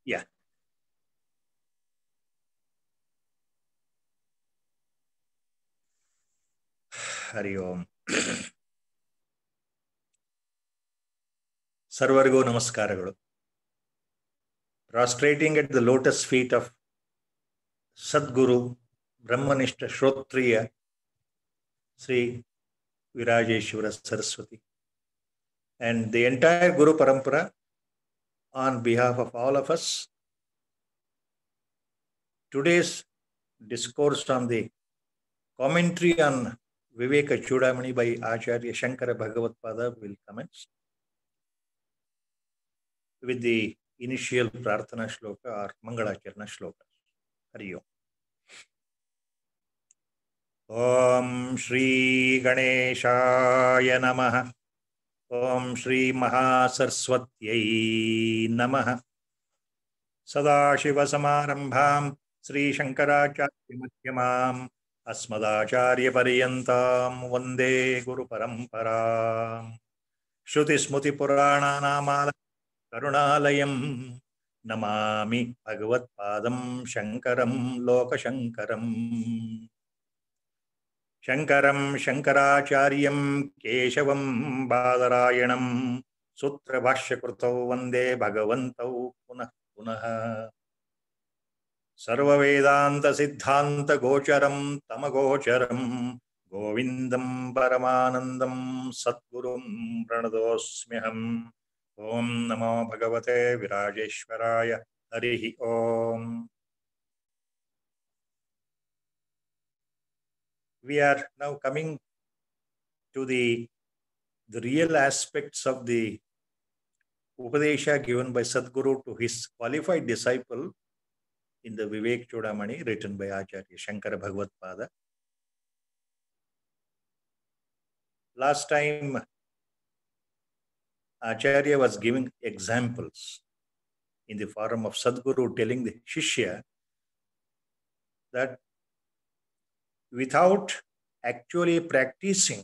Yeah. Hari Om. ಸರ್ವರಿಗೂ ನಮಸ್ಕಾರಗಳು. Prostrating at the lotus feet of Sadguru, Brahmanishta Shrotriya, Sri Virajeshwara Saraswati, and the entire Guru Parampara, on behalf of all of us, today's discourse on the commentary on Viveka Chudamani by Acharya Shankara Bhagavatpada will commence with the initial Prarthana Shloka or Mangalacharana Shloka. Hari Om. Om Shri Ganeshaya Namaha. Om Shri Mahasaraswatyai Namaha. Sadashiva Samarambham Sri Shankaracharya Madhyamam Asmadacharya Paryantam Vande Guru Paramparam. Shruti Smruti Purana Namala Karunalayam Namami Bhagavat Padam Shankaram Loka Shankaram. Shankaram Shankaracharyam Keshavam Badarayanam Sutra Bhashyakritau Vande Bhagavantau Punah Punah. Sarva Vedanta Siddhanta Gocharam Tamagocharam Govindam Paramanandam Satgurum Pranadosmyaham. Om Namo Bhagavate Virajeshwaraya. Harihi Om. We are now coming to the real aspects of the Upadesha given by Sadguru to his qualified disciple in the Vivek Chudamani written by Acharya Shankara Bhagavatpada. Last time, Acharya was giving examples in the form of Sadguru telling the Shishya that without actually practicing,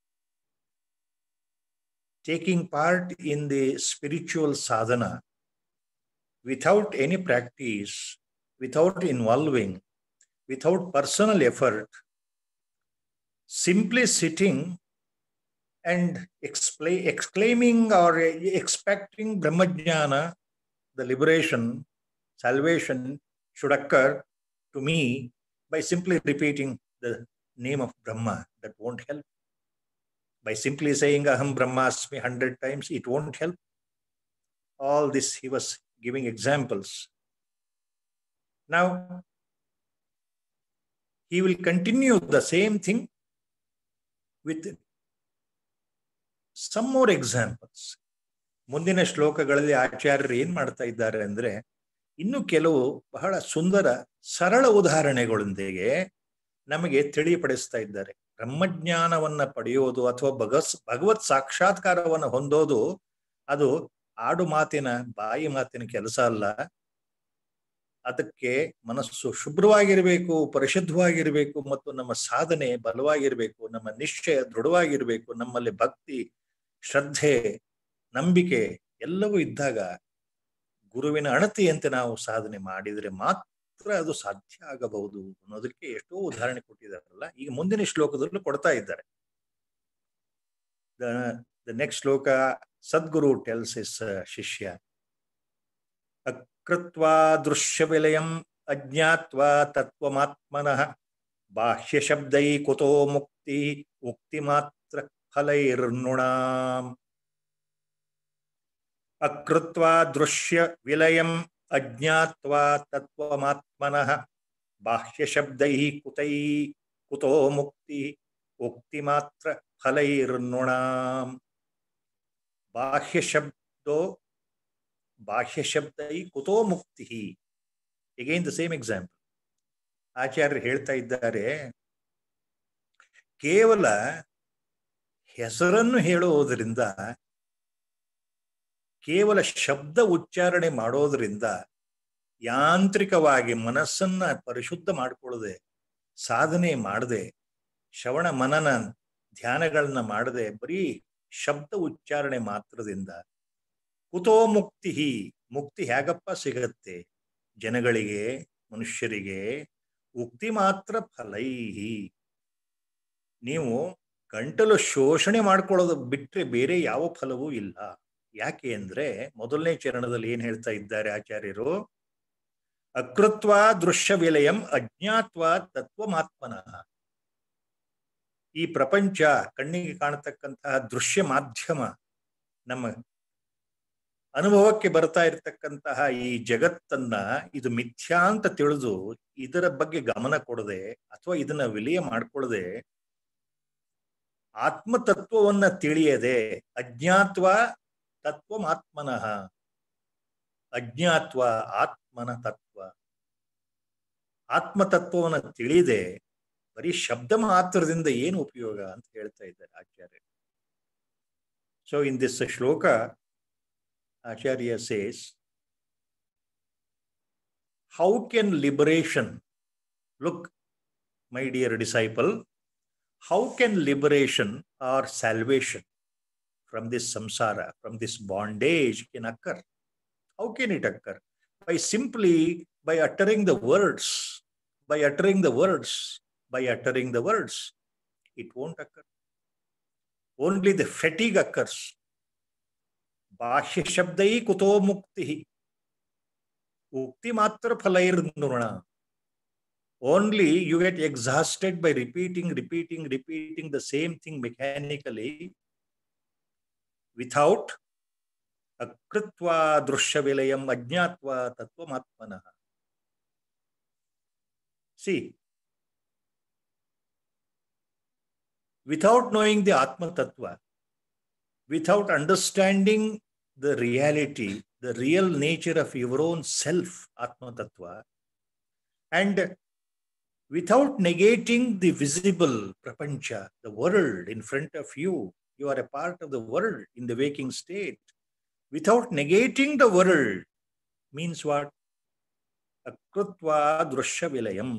taking part in the spiritual sadhana, without any practice, without involving, without personal effort, simply sitting and exclaiming or expecting Brahmajnana, the liberation, salvation should occur to me by simply repeating the name of Brahma. That won't help. By simply saying Aham Brahmasmi 100 times, it won't help. All this he was giving examples. Now, he will continue the same thing with some more examples. ಮುಂದಿನ ಶ್ಲೋಕಗಳಲ್ಲಿ ಆಚಾರ್ಯರು ಏನ್ ಮಾಡ್ತಾ ಇದ್ದಾರೆ ಅಂದ್ರೆ ಇನ್ನು ಕೆಲವು ಬಹಳ ಸುಂದರ ಸರಳ ಉದಾಹರಣೆಗಳೊಂದಿಗೆ ನಮಗೆ ತಿಳಿಪಡಿಸ್ತಾ ಇದ್ದಾರೆ. ಬ್ರಹ್ಮಜ್ಞಾನವನ್ನ ಪಡೆಯೋದು ಅಥವಾ ಭಗವತ್ ಸಾಕ್ಷಾತ್ಕಾರವನ್ನು ಹೊಂದೋದು ಅದು ಆಡು ಮಾತಿನ ಬಾಯಿ ಮಾತಿನ ಕೆಲಸ ಅಲ್ಲ. ಅದಕ್ಕೆ ಮನಸ್ಸು ಶುಭ್ರವಾಗಿರಬೇಕು, ಪರಿಶುದ್ಧವಾಗಿರಬೇಕು, ಮತ್ತು ನಮ್ಮ ಸಾಧನೆ ಬಲವಾಗಿರಬೇಕು, ನಮ್ಮ ನಿಶ್ಚಯ ದೃಢವಾಗಿರಬೇಕು, ನಮ್ಮಲ್ಲಿ ಭಕ್ತಿ, ಶ್ರದ್ಧೆ, ನಂಬಿಕೆ ಎಲ್ಲವೂ ಇದ್ದಾಗ ಗುರುವಿನ ಅಣತಿಯಂತೆ ನಾವು ಸಾಧನೆ ಮಾಡಿದರೆ ಮಾತ್ರ ಅದು ಸಾಧ್ಯ ಆಗಬಹುದು ಅನ್ನೋದಕ್ಕೆ ಎಷ್ಟೋ ಉದಾಹರಣೆ ಕೊಟ್ಟಿದ್ದಾರಲ್ಲ. ಈಗ ಮುಂದಿನ ಶ್ಲೋಕದಲ್ಲೂ ಕೊಡ್ತಾ ಇದ್ದಾರೆ. The next ಶ್ಲೋಕ, Sadguru tells his Shishya, ಅಕೃತ್ವಾ ದೃಶ್ಯ ವಿಲಯಂ ಅಜ್ಞಾತ್ವಾ ತತ್ವಮಾತ್ಮನಃ ಬಾಹ್ಯ ಶಬ್ದೈ ಕುತೋ ಮುಕ್ತಿ ಉಕ್ತಿ ಮಾತ್ರ ಫಲೈರ್ನೃಣಾಂ. ಅಕೃತ್ವಾ ದೃಶ್ಯ ವಿಲಯಂ ಅಜ್ಞಾತ್ವಾ ತತ್ವಮಾತ್ಮನಃ ಬಾಹ್ಯ ಶಬ್ದೈ ಕುತೋ ಮುಕ್ತಿ ಉಕ್ತಿ ಮಾತ್ರ ಫಲೈರ್ನೃಣಾಂ. ಬಾಹ್ಯ ಶಬ್ದೈ ಕುತೋ ಮುಕ್ತಿ. Again the same example. ಆಚಾರ್ಯರು ಹೇಳ್ತಾ ಇದ್ದಾರೆ, ಕೇವಲ ಹೆಸರನ್ನು ಹೇಳುವುದರಿಂದ, ಕೇವಲ ಶಬ್ದ ಉಚ್ಚಾರಣೆ ಮಾಡೋದರಿಂದ, ಯಾಂತ್ರಿಕವಾಗಿ ಮನಸ್ಸನ್ನ ಪರಿಶುದ್ಧ ಮಾಡಿಕೊಳ್ಳದೆ, ಸಾಧನೆ ಮಾಡದೆ, ಶ್ರವಣ ಮನನ ಧ್ಯಾನಗಳನ್ನ ಮಾಡದೆ, ಬರೀ ಶಬ್ದ ಉಚ್ಚಾರಣೆ ಮಾತ್ರದಿಂದ ಕುತೋ ಮುಕ್ತಿ, ಮುಕ್ತಿ ಹೇಗಪ್ಪ ಸಿಗತ್ತೆ ಜನಗಳಿಗೆ, ಮನುಷ್ಯರಿಗೆ? ಉಕ್ತಿ ಮಾತ್ರ ಫಲೈಹಿ. ನೀವು ಗಂಟಲು ಶೋಷಣೆ ಮಾಡ್ಕೊಳ್ಳೋದು ಬಿಟ್ಟರೆ ಬೇರೆ ಯಾವ ಫಲವೂ ಇಲ್ಲ. ಯಾಕೆ ಅಂದ್ರೆ ಮೊದಲನೇ ಚರಣದಲ್ಲಿ ಏನ್ ಹೇಳ್ತಾ ಇದ್ದಾರೆ ಆಚಾರ್ಯರು? ಅಕೃತ್ವ ದೃಶ್ಯ ವಿಲಯಂ ಅಜ್ಞಾತ್ವ ತತ್ವಮಾತ್ಮನಃ. ಈ ಪ್ರಪಂಚ, ಕಣ್ಣಿಗೆ ಕಾಣತಕ್ಕಂತಹ ದೃಶ್ಯ ಮಾಧ್ಯಮ, ನಮ್ಮ ಅನುಭವಕ್ಕೆ ಬರ್ತಾ ಇರತಕ್ಕಂತಹ ಈ ಜಗತ್ತನ್ನ ಇದು ಮಿಥ್ಯಾ ಅಂತ ತಿಳಿದು ಇದರ ಬಗ್ಗೆ ಗಮನ ಕೊಡದೆ ಅಥವಾ ಇದನ್ನ ವಿಲಯ ಮಾಡ್ಕೊಳ್ಳದೆ ಆತ್ಮತತ್ವವನ್ನ ತಿಳಿಯದೆ ಅಜ್ಞಾತ್ವ ತತ್ವಮಾತ್ಮನಃ, ಅಜ್ಞಾತ್ವ ಆತ್ಮನ ತತ್ವ, ಆತ್ಮತತ್ವವನ್ನು ತಿಳಿದೆ ಬರೀ ಶಬ್ದ ಮಾತ್ರದಿಂದ ಏನು ಉಪಯೋಗ ಅಂತ ಹೇಳ್ತಾ ಇದ್ದಾರೆ Acharya. So in this shloka Acharya says, how can liberation, look, my dear disciple, how can liberation or salvation from this samsara, from this bondage can occur? How can it occur? By uttering the words, by uttering the words, by uttering the words. It won't occur. Only the fatigue occurs. ಬಾಹ್ಯ ಶಬ್ದೈ ಕುತೋ ಮುಕ್ತಿ, ಉಕ್ತಿ ಮಾತ್ರ ಫಲೈರ್ನೃಣ. Only you get exhausted by repeating the same thing mechanically without akritva drushya vilayam ajñatva tattvamatmanah. See, without knowing the Atma Tattva, without understanding the reality, the real nature of your own self, Atma Tattva, and without negating the visible prapancha, the world in front of you, you are a part of the world in the waking state. Without negating the world means what? Akrutva drushya vilayam.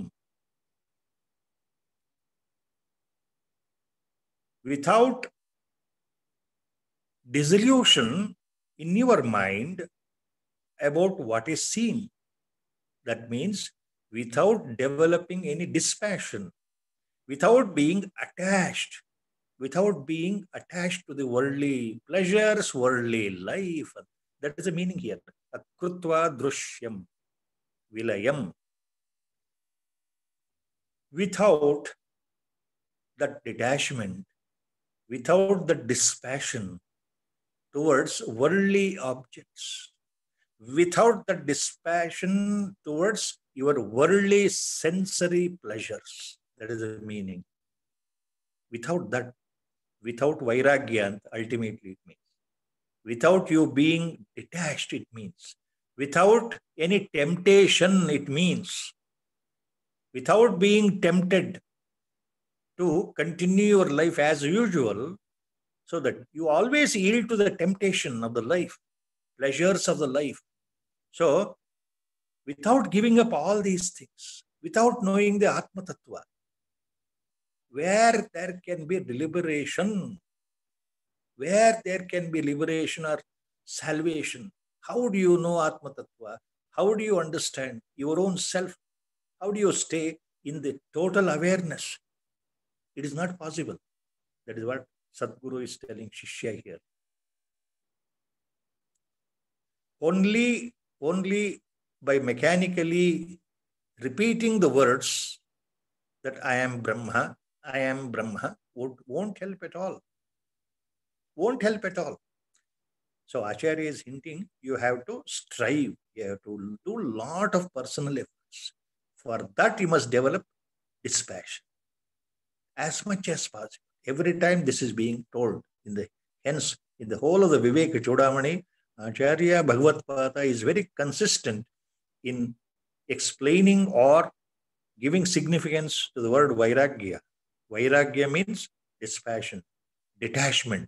Without dissolution in your mind about what is seen. That means without developing any dispassion, without being attached to the worldly pleasures, worldly life. That is the meaning here. Akrutva drushyam vilayam. Without that detachment, without the dispassion towards worldly objects, without the dispassion towards your worldly sensory pleasures. That is the meaning. Without that, without vairagya, ultimately it means. Without you being detached, it means. Without any temptation, it means. Without being tempted to continue your life as usual, so that you always yield to the temptation of the life, pleasures of the life. So, without giving up all these things, without knowing the Atma Tattva, where there can be liberation, where there can be liberation or salvation? How do you know Atma Tattva? How do you understand your own self? How do you stay in the total awareness? It is not possible. That is what Sadhguru is telling Shishya here. Only by mechanically repeating the words that I am Brahma won't help at all. Won't help at all. So Acharya is hinting you have to strive, you have to do a lot of personal efforts. For that you must develop dispassion as much as possible. Every time this is being told, hence in the whole of the Viveka Chudamani, Acharya Bhagavad-pada is very consistent in explaining or giving significance to the word vairagya. Vairagya means dispassion, detachment.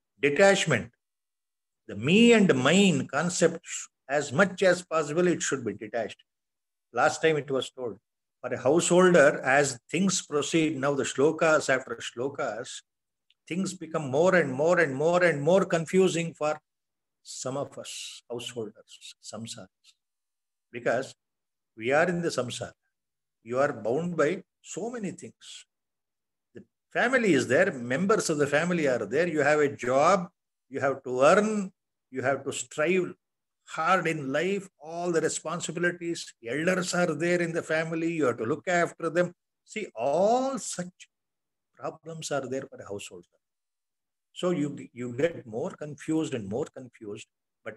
The me and mine concept, as much as possible, it should be detached. Last time it was told, for a householder, as things proceed, now the shlokas after shlokas, things become more and more confusing for some of us, householders, samsaras, because we are in the samsara. You are bound by so many things. The family is there, members of the family are there, you have a job, you have to earn, you have to strive hard in life, all the responsibilities, elders are there in the family, you have to look after them. See, all such problems are there for a householder. So you get more confused and more confused, but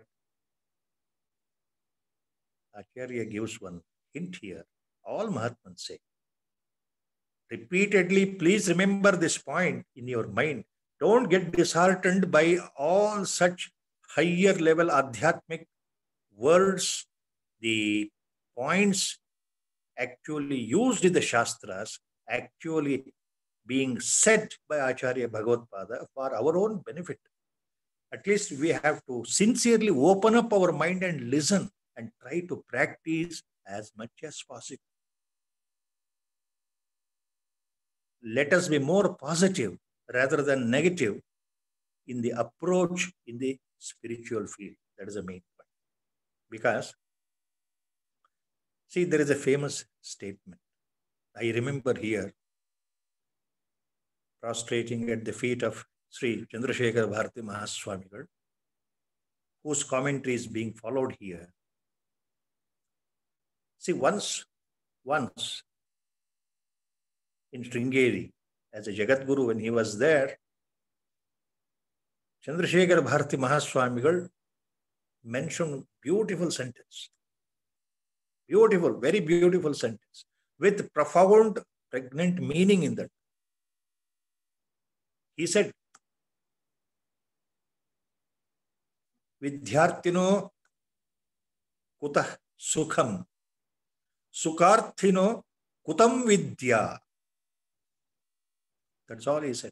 Acharya gives one hint here. All Mahatmas say, repeatedly, please remember this point in your mind. Don't get disheartened by all such higher level adhyatmic words, the points actually used in the Shastras, actually being said by Acharya Bhagavad-pada for our own benefit. At least we have to sincerely open up our mind and listen and try to practice as much as possible. Let us be more positive rather than negative in the approach in the spiritual field. That is the main point. Because, see, there is a famous statement. I remember here, prostrating at the feet of Sri Chandrasekhar Bharati Mahaswamigal, whose commentary is being followed here. See, once in Sringeri, as a Jagat Guru, when he was there, Chandrasekhar Bharati Mahaswamigal mentioned beautiful sentence. Beautiful, very beautiful sentence, with profound, pregnant meaning in that. He said, Vidyarthino kutah sukham, sukharthino kutam vidya. That's all he said.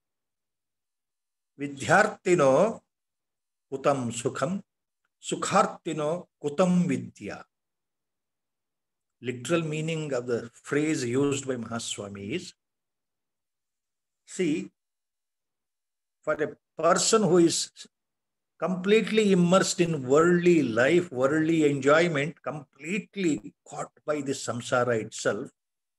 Vidyarthino kutam sukham, sukharthino kutam vidya. Literal meaning of the phrase used by Mahaswami is, see, for a person who is completely immersed in worldly life, worldly enjoyment, completely caught by the samsara itself,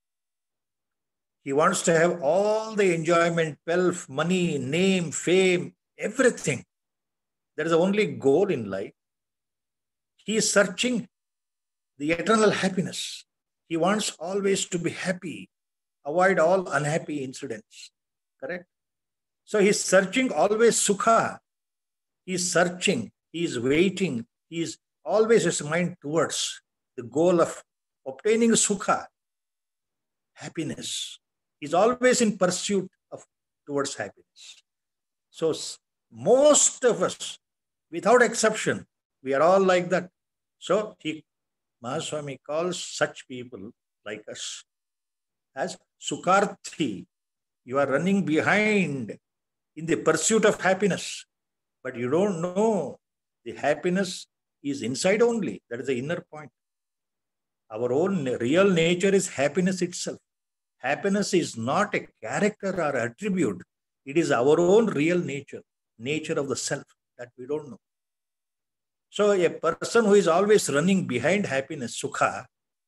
he wants to have all the enjoyment, wealth, money, name, fame, everything. That is the only goal in life. He is searching the eternal happiness. He wants always to be happy, avoid all unhappy incidents. Correct? So he is searching always sukha. He is searching, he is waiting, he is always his mind towards the goal of obtaining sukha, happiness. He is always in pursuit of towards happiness. So most of us, without exception, we are all like that. So Mahaswami calls such people like us as sukharthi. You are running behind in the pursuit of happiness, but you don't know the happiness is inside only. That is the inner point. Our own real nature is happiness itself. Happiness is not a character or attribute. It is our own real nature, nature of the self that we don't know. So a person who is always running behind happiness, sukha,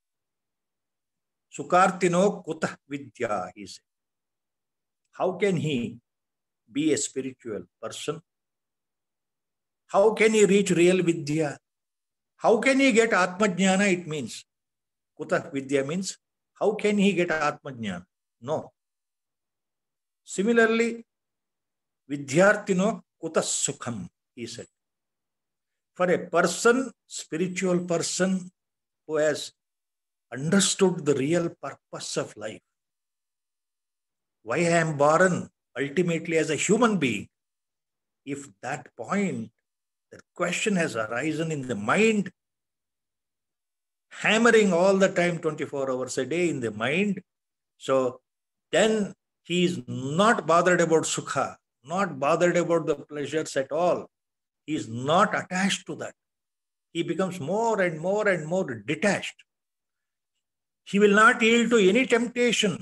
sukhartino kutah vidya, he said. How can he be a spiritual person? How can he reach real vidya? How can he get atmajnana? It means, kutah vidya means, how can he get atmajnana? No. Similarly, vidyarthino kutah sukham, he said. For a person, spiritual person who has understood the real purpose of life, why I am born ultimately as a human being, if that point, that question has arisen in the mind, hammering all the time, 24 hours a day in the mind, so then he is not bothered about sukha, not bothered about the pleasures at all. He is not attached to that. He becomes more and more and more detached. He will not yield to any temptation.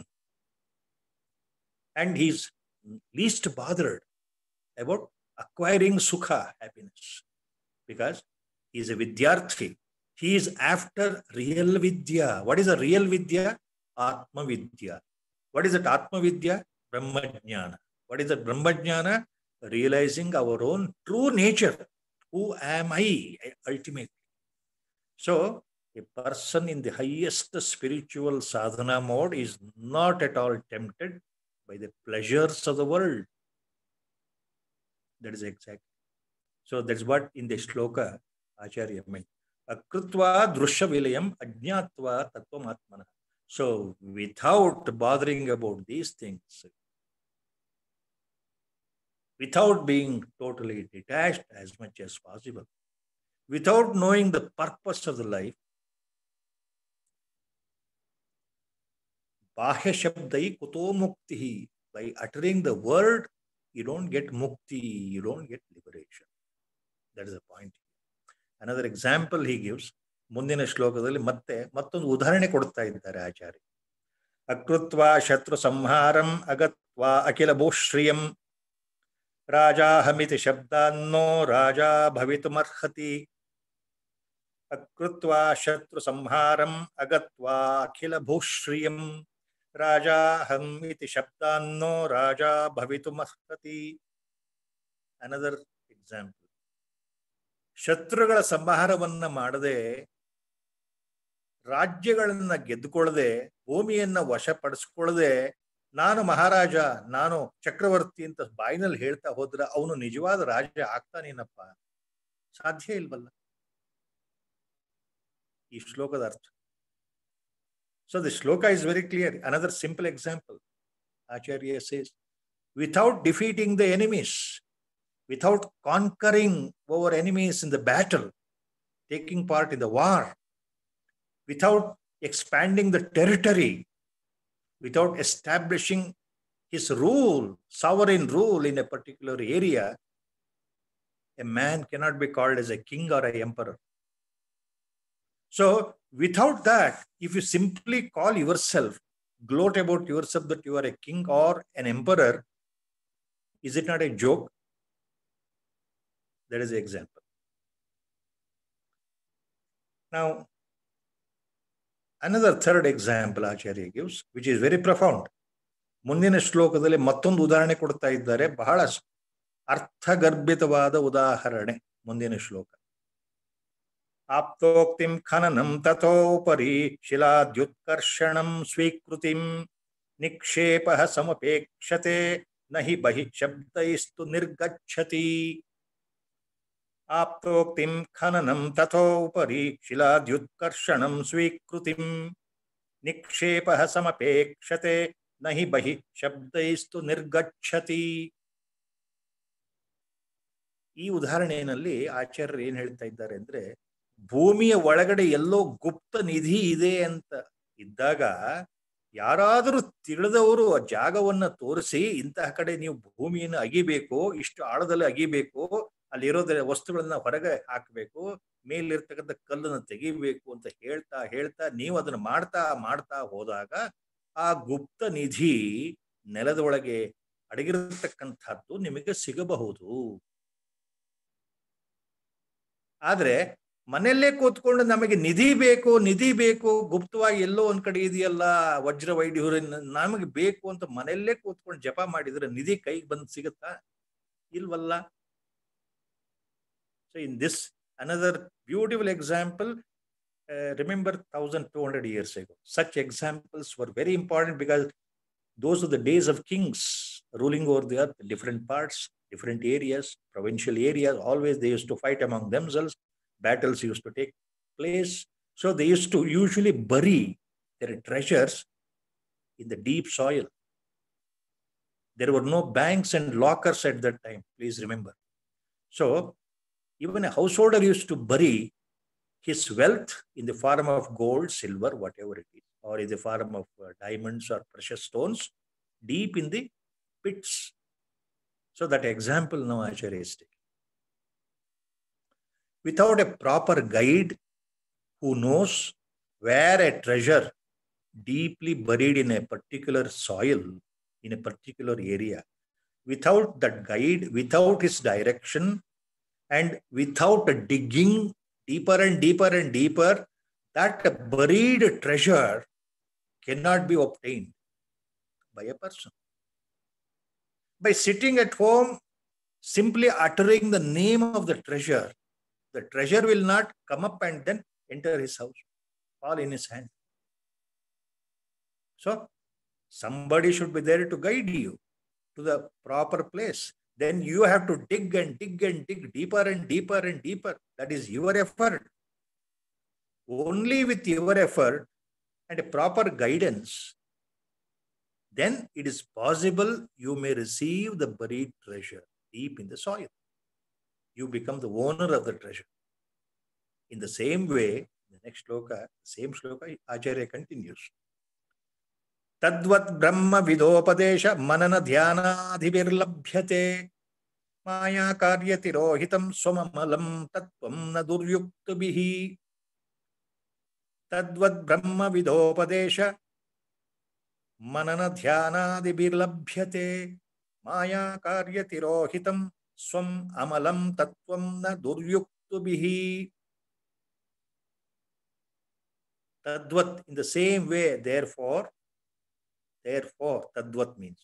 And he is least bothered about acquiring sukha, happiness. because he is a Vidyarthi. He is after real Vidya. What is a real Vidya? Atma Vidya. What is it? Atma Vidya? Brahmajnana. What is it? Brahmajnana? Realizing our own true nature. Who am I ultimately? So, a person in the highest spiritual sadhana mode is not at all tempted by the pleasures of the world. That is exact. So that's what in the shloka Acharya meant. Akrutva drusha vilayam ajñatva tattvam atmana. So without bothering about these things, without being totally detached as much as possible, without knowing the purpose of the life, bahya shabdai kuto muktihi, by uttering the word, you don't get mukti, you don't get liberation. That is the point. Another example he gives, ಮುಂದಿನ ಶ್ಲೋಕದಲ್ಲಿ ಮತ್ತೊಂದು ಉದಾಹರಣೆ ಕೊಡ್ತಾ ಇದ್ದಾರೆ ಆಚಾರ್ಯ. ಅಕೃತ್ವಾ ಶತ್ರು ಸಂಹಾರಂ ಅಗತ್ವಾ ಅಖಿಲ ಭೂಶ್ರಿಯಂ ರಾಜಾಹಮಿತಿ ಶಬ್ದಾನ್ನೋ ರಾಜಾ ಭವಿತುಮರ್ಹತಿ. ಅಕೃತ್ವಾ ಶತ್ರು ಸಂಹಾರಂ ಅಗತ್ವಾ ಅಖಿಲ ಭೂಶ್ರಿಯಂ ರಾಜಾಹಂ ಇತಿ ಶಬ್ದಾನ್ನೋ ರಾಜಾ ಭವಿತುಮರ್ಹತಿ. Another example. ಶತ್ರುಗಳ ಸಂಹಾರವನ್ನ ಮಾಡದೆ, ರಾಜ್ಯಗಳನ್ನ ಗೆದ್ದುಕೊಳ್ಳದೆ, ಭೂಮಿಯನ್ನ ವಶಪಡಿಸ್ಕೊಳ್ಳದೆ, ನಾನು ಮಹಾರಾಜ, ನಾನು ಚಕ್ರವರ್ತಿ ಅಂತ ಬಾಯಿನಲ್ಲಿ ಹೇಳ್ತಾ ಹೋದ್ರೆ ಅವನು ನಿಜವಾದ ರಾಜ ಆಗ್ತಾನೇನಪ್ಪ? ಸಾಧ್ಯ ಇಲ್ವಲ್ಲ. ಈ ಶ್ಲೋಕದ ಅರ್ಥ. So the shloka is very clear. Another simple example. Acharya says, without defeating the enemies, without conquering our enemies in the battle, taking part in the war, without expanding the territory, without establishing his rule, sovereign rule in a particular area, a man cannot be called as a king or an emperor. So, without that, if you simply call yourself, gloat about yourself that you are a king or an emperor, is it not a joke? That is the example. Now, another third example Acharya gives, which is very profound. ಮುಂದಿನ ಶ್ಲೋಕದಲ್ಲಿ ಮತ್ತೊಂದು ಉದಾಹರಣೆ ಕೊಡ್ತಾ ಇದ್ದಾರೆ, ಬಹಳ ಅರ್ಥಗರ್ಭಿತವಾದ ಉದಾಹರಣೆ. ಮುಂದಿನ ಶ್ಲೋಕ. ಆಪ್ತೋಕ್ತಿಂ ಖನನಂ ತಥೋಪರಿ ಶಿಲಾದ್ಯುತ್ಕರ್ಷಣಂ ಸ್ವೀಕೃತಿಂ ನಿಕ್ಷೇಪಃ ಸಮಪೇಕ್ಷತೆ ನಹಿ ಬಹಿ ಶಬ್ದೈಸ್ತು ನಿರ್ಗಚ್ಛತಿ. ಆಪ್ತೋಕ್ತಿಂ ಖನನಂ ತಥೋಪರಿ ಶಿಲಾದ್ಯುತ್ಕರ್ಷಣಂ ಸ್ವೀಕೃತಿಂ ನಿಕ್ಷೇಪಃ ಸಮಪೇಕ್ಷತೆ ನಹಿ ಬಹಿ ಶಬ್ದೈಸ್ತು ನಿರ್ಗಚ್ಛತಿ. ಈ ಉದಾಹರಣೆಯಲ್ಲಿ ಆಚಾರ್ಯರು ಏನ್ ಹೇಳ್ತಾ ಇದ್ದಾರೆ ಅಂದ್ರೆ, ಭೂಮಿಯ ಒಳಗಡೆ ಎಲ್ಲೋ ಗುಪ್ತ ನಿಧಿ ಇದೆ ಅಂತ ಇದ್ದಾಗ ಯಾರಾದರೂ ತಿಳಿದವರು ಆ ಜಾಗವನ್ನ ತೋರಿಸಿ, ಇಂತಹ ಕಡೆ ನೀವು ಭೂಮಿಯನ್ನು ಅಗಿಬೇಕು, ಇಷ್ಟು ಆಳದಲ್ಲಿ ಅಗಿಬೇಕು, ಅಲ್ಲಿರೋದ್ರ ವಸ್ತುಗಳನ್ನ ಹೊರಗೆ ಹಾಕಬೇಕು, ಮೇಲಿರ್ತಕ್ಕಂಥ ಕಲ್ಲನ್ನು ತೆಗಿಬೇಕು ಅಂತ ಹೇಳ್ತಾ ಹೇಳ್ತಾ ನೀವು ಅದನ್ನ ಮಾಡ್ತಾ ಮಾಡ್ತಾ ಹೋದಾಗ ಆ ಗುಪ್ತ ನಿಧಿ ನೆಲದ ಒಳಗೆ ಅಡಗಿರತಕ್ಕಂಥದ್ದು ನಿಮಗೆ ಸಿಗಬಹುದು. ಆದ್ರೆ ಮನೆಯಲ್ಲೇ ಕೂತ್ಕೊಂಡು ನಮಗೆ ನಿಧಿ ಬೇಕು, ಗುಪ್ತವಾಗಿ ಎಲ್ಲೋ ಒಂದ್ ಕಡೆ ಇದೆಯಲ್ಲ ವಜ್ರ ವೈಢೂರ್ಯ ನಮಗೆ ಬೇಕು ಅಂತ ಮನೆಯಲ್ಲೇ ಕೂತ್ಕೊಂಡು ಜಪ ಮಾಡಿದ್ರೆ ನಿಧಿ ಕೈಗೆ ಬಂದು ಸಿಗುತ್ತಾ? ಇಲ್ವಲ್ಲ. So in this another beautiful example, remember 1200 years ago, such examples were very important because those are the days of kings ruling over the earth, different parts, different areas, provincial areas. Always they used to fight among themselves. Battles used to take place. So they used to usually bury their treasures in the deep soil. There were no banks and lockers at that time, please remember. So even a householder used to bury his wealth in the form of gold, silver, whatever it is, or in the form of diamonds or precious stones, deep in the pits. So that example now Acharya is taking. Without a proper guide who knows where a treasure deeply buried in a particular soil, in a particular area, without that guide, without his direction, And without digging deeper and deeper and deeper, that buried treasure cannot be obtained by a person. By sitting at home, simply uttering the name of the treasure will not come up and then enter his house, fall in his hand. So, somebody should be there to guide you to the proper place. Then you have to dig and dig and dig deeper and deeper and deeper. That is your effort. Only with your effort and a proper guidance, then it is possible you may receive the buried treasure deep in the soil. You become the owner of the treasure. In the same way, the next shloka, same shloka, Acharya continues. Tadvat brahma vidopadesha manana dhyanadhibirlabhyate maya karyati rohitam swamamalam tattvam na duryuktubhihi. Tadvat brahma vidopadesha manana dhyanadhibirlabhyate maya karyati rohitam swam amalam tattvam na duryuktubhihi. Tadvat, in the same way, therefore, Tadvat means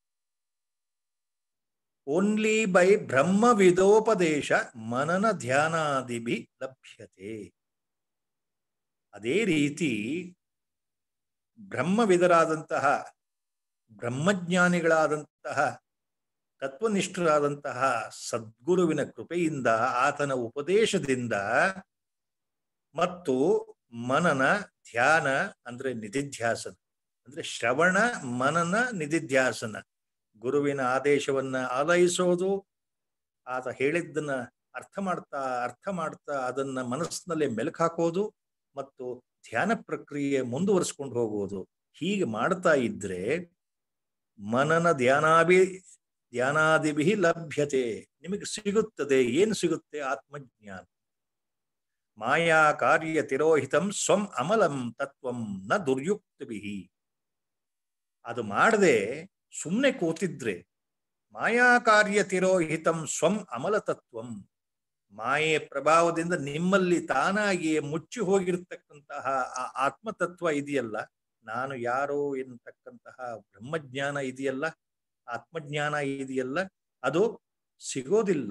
only by Brahma Vidopadesha Manana Dhyanadibhi Labhyate. Ade Riti Brahma Vidaradantaha, Brahmajnanigadantaha, Tatvanishtradantaha, Sadguruvina Krupeinda, Atana Upadeshadinda, Mattu Manana Dhyana andre Nididhyasana. ಅಂದ್ರೆ ಶ್ರವಣ ಮನನ ನಿಧಿಧ್ಯಾಸನ, ಗುರುವಿನ ಆದೇಶವನ್ನ ಆಲೈಸೋದು, ಆತ ಹೇಳಿದ್ದನ್ನ ಅರ್ಥ ಮಾಡ್ತಾ ಅದನ್ನ ಮನಸ್ಸಿನಲ್ಲಿ ಮೆಲುಕು ಹಾಕೋದು ಮತ್ತು ಧ್ಯಾನ ಪ್ರಕ್ರಿಯೆ ಮುಂದುವರಿಸಿಕೊಂಡು ಹೋಗುವುದು. ಹೀಗೆ ಮಾಡ್ತಾ ಇದ್ರೆ ಮನನ ಧ್ಯಾನಾದಿಭಿ ಲಭ್ಯತೆ, ನಿಮಗೆ ಸಿಗುತ್ತದೆ. ಏನು ಸಿಗುತ್ತೆ? ಆತ್ಮಜ್ಞಾನ. ಮಾಯಾ ಕಾರ್ಯ ತಿರೋಹಿತಂ ಸ್ವಂ ಅಮಲಂ ತತ್ವಂ ನ ದುರ್ಯುಕ್ತಭಿಹಿ. ಅದು ಮಾಡದೆ ಸುಮ್ಮನೆ ಕೂತಿದ್ರೆ ಮಾಯಾ ಕಾರ್ಯ ತಿರೋಹಿತಂ ಸ್ವಂ ಅಮಲತತ್ವಂ, ಮಾಯೆ ಪ್ರಭಾವದಿಂದ ನಿಮ್ಮಲ್ಲಿ ತಾನಾಗಿಯೇ ಮುಚ್ಚಿ ಹೋಗಿರ್ತಕ್ಕಂತಹ ಆ ಆತ್ಮತತ್ವ ಇದೆಯಲ್ಲ, ನಾನು ಯಾರೋ ಎನ್ನತಕ್ಕಂತಹ ಬ್ರಹ್ಮಜ್ಞಾನ ಇದೆಯಲ್ಲ, ಆತ್ಮಜ್ಞಾನ ಇದೆಯಲ್ಲ, ಅದು ಸಿಗೋದಿಲ್ಲ.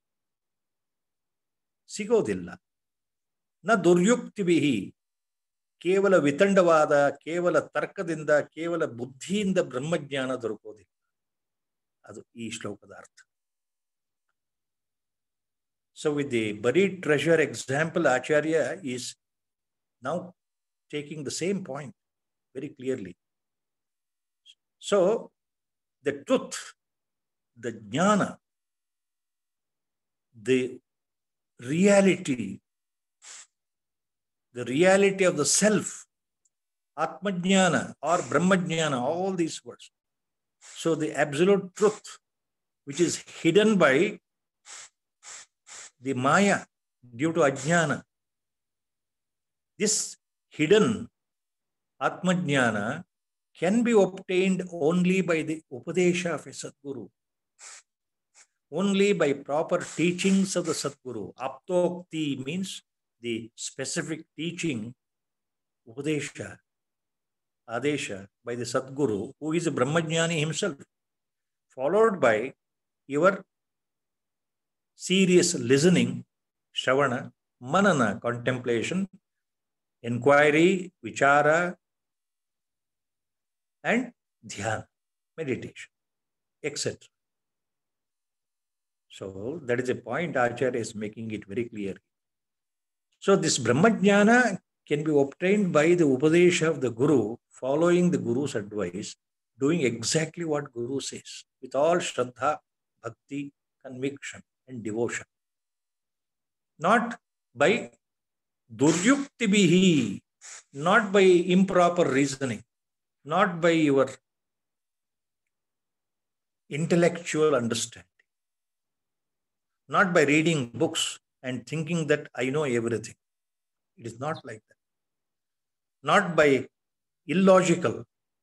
ನ ದುರ್ಯುಕ್ತಿಭಿಹಿ, ಕೇವಲ ವಿತಂಡವಾದ, ಕೇವಲ ತರ್ಕದಿಂದ, ಕೇವಲ ಬುದ್ಧಿಯಿಂದ ಬ್ರಹ್ಮಜ್ಞಾನ ದೊರಕೋದಿಲ್ಲ. ಅದು ಈ ಶ್ಲೋಕದ ಅರ್ಥ. So with the buried treasure example, Acharya is now taking the same point very clearly. So the truth, the jnana, the reality of the self, Atmajnana or Brahmajnana, all these words. So the absolute truth, which is hidden by the Maya due to Ajnana, this hidden Atmajnana can be obtained only by the Upadesha of a Sadguru, only by proper teachings of the Sadguru. Aptokti means the specific teaching, Upadesha, Adesha, by the Sadguru, who is a Brahmajnani himself, followed by your serious listening, Shravana, Manana, contemplation, inquiry, Vichara, and Dhyana, meditation, etc. So that is a point Acharya is making it very clear. So this Brahmajnana can be obtained by the Upadesha of the Guru, following the Guru's advice, doing exactly what Guru says, with all Shraddha, Bhakti, conviction and devotion. Not by Duryuktibhihi, not by improper reasoning, not by your intellectual understanding, not by reading books and thinking that I know everything. It is not like that. Not by illogical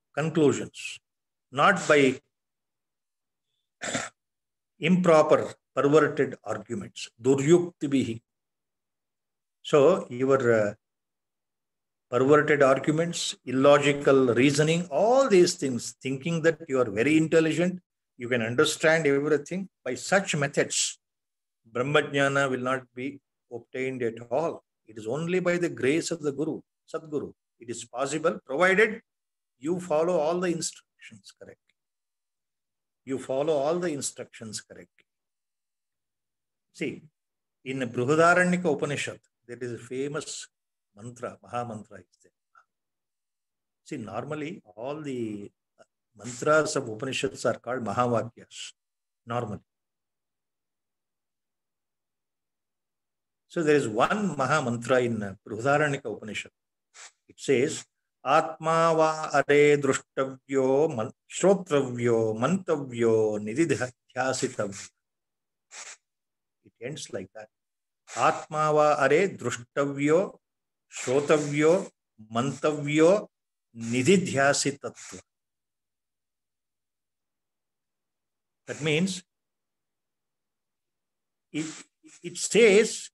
conclusions, not by improper perverted arguments, duryuktibihi. So your perverted arguments, illogical reasoning, all these things, thinking that you are very intelligent, you can understand everything, by such methods, Brahmajnana will not be obtained at all. It is only by the grace of the Guru, Sadguru. It is possible, provided you follow all the instructions correctly. You follow all the instructions correctly. See, in Brihadaranyaka Upanishad, there is a famous mantra, Mahamantra is there. See, normally all the mantras of Upanishads are called Mahavakyas, normally. So there is one Mahamantra in Brihadaranyaka Upanishad. It says, Atma va are društavyo, shrotravyo, mantavyo, nididhyasitavyo. It ends like that. Atma va are društavyo, shrotavyo, mantavyo, nididhyasitatva. That means it says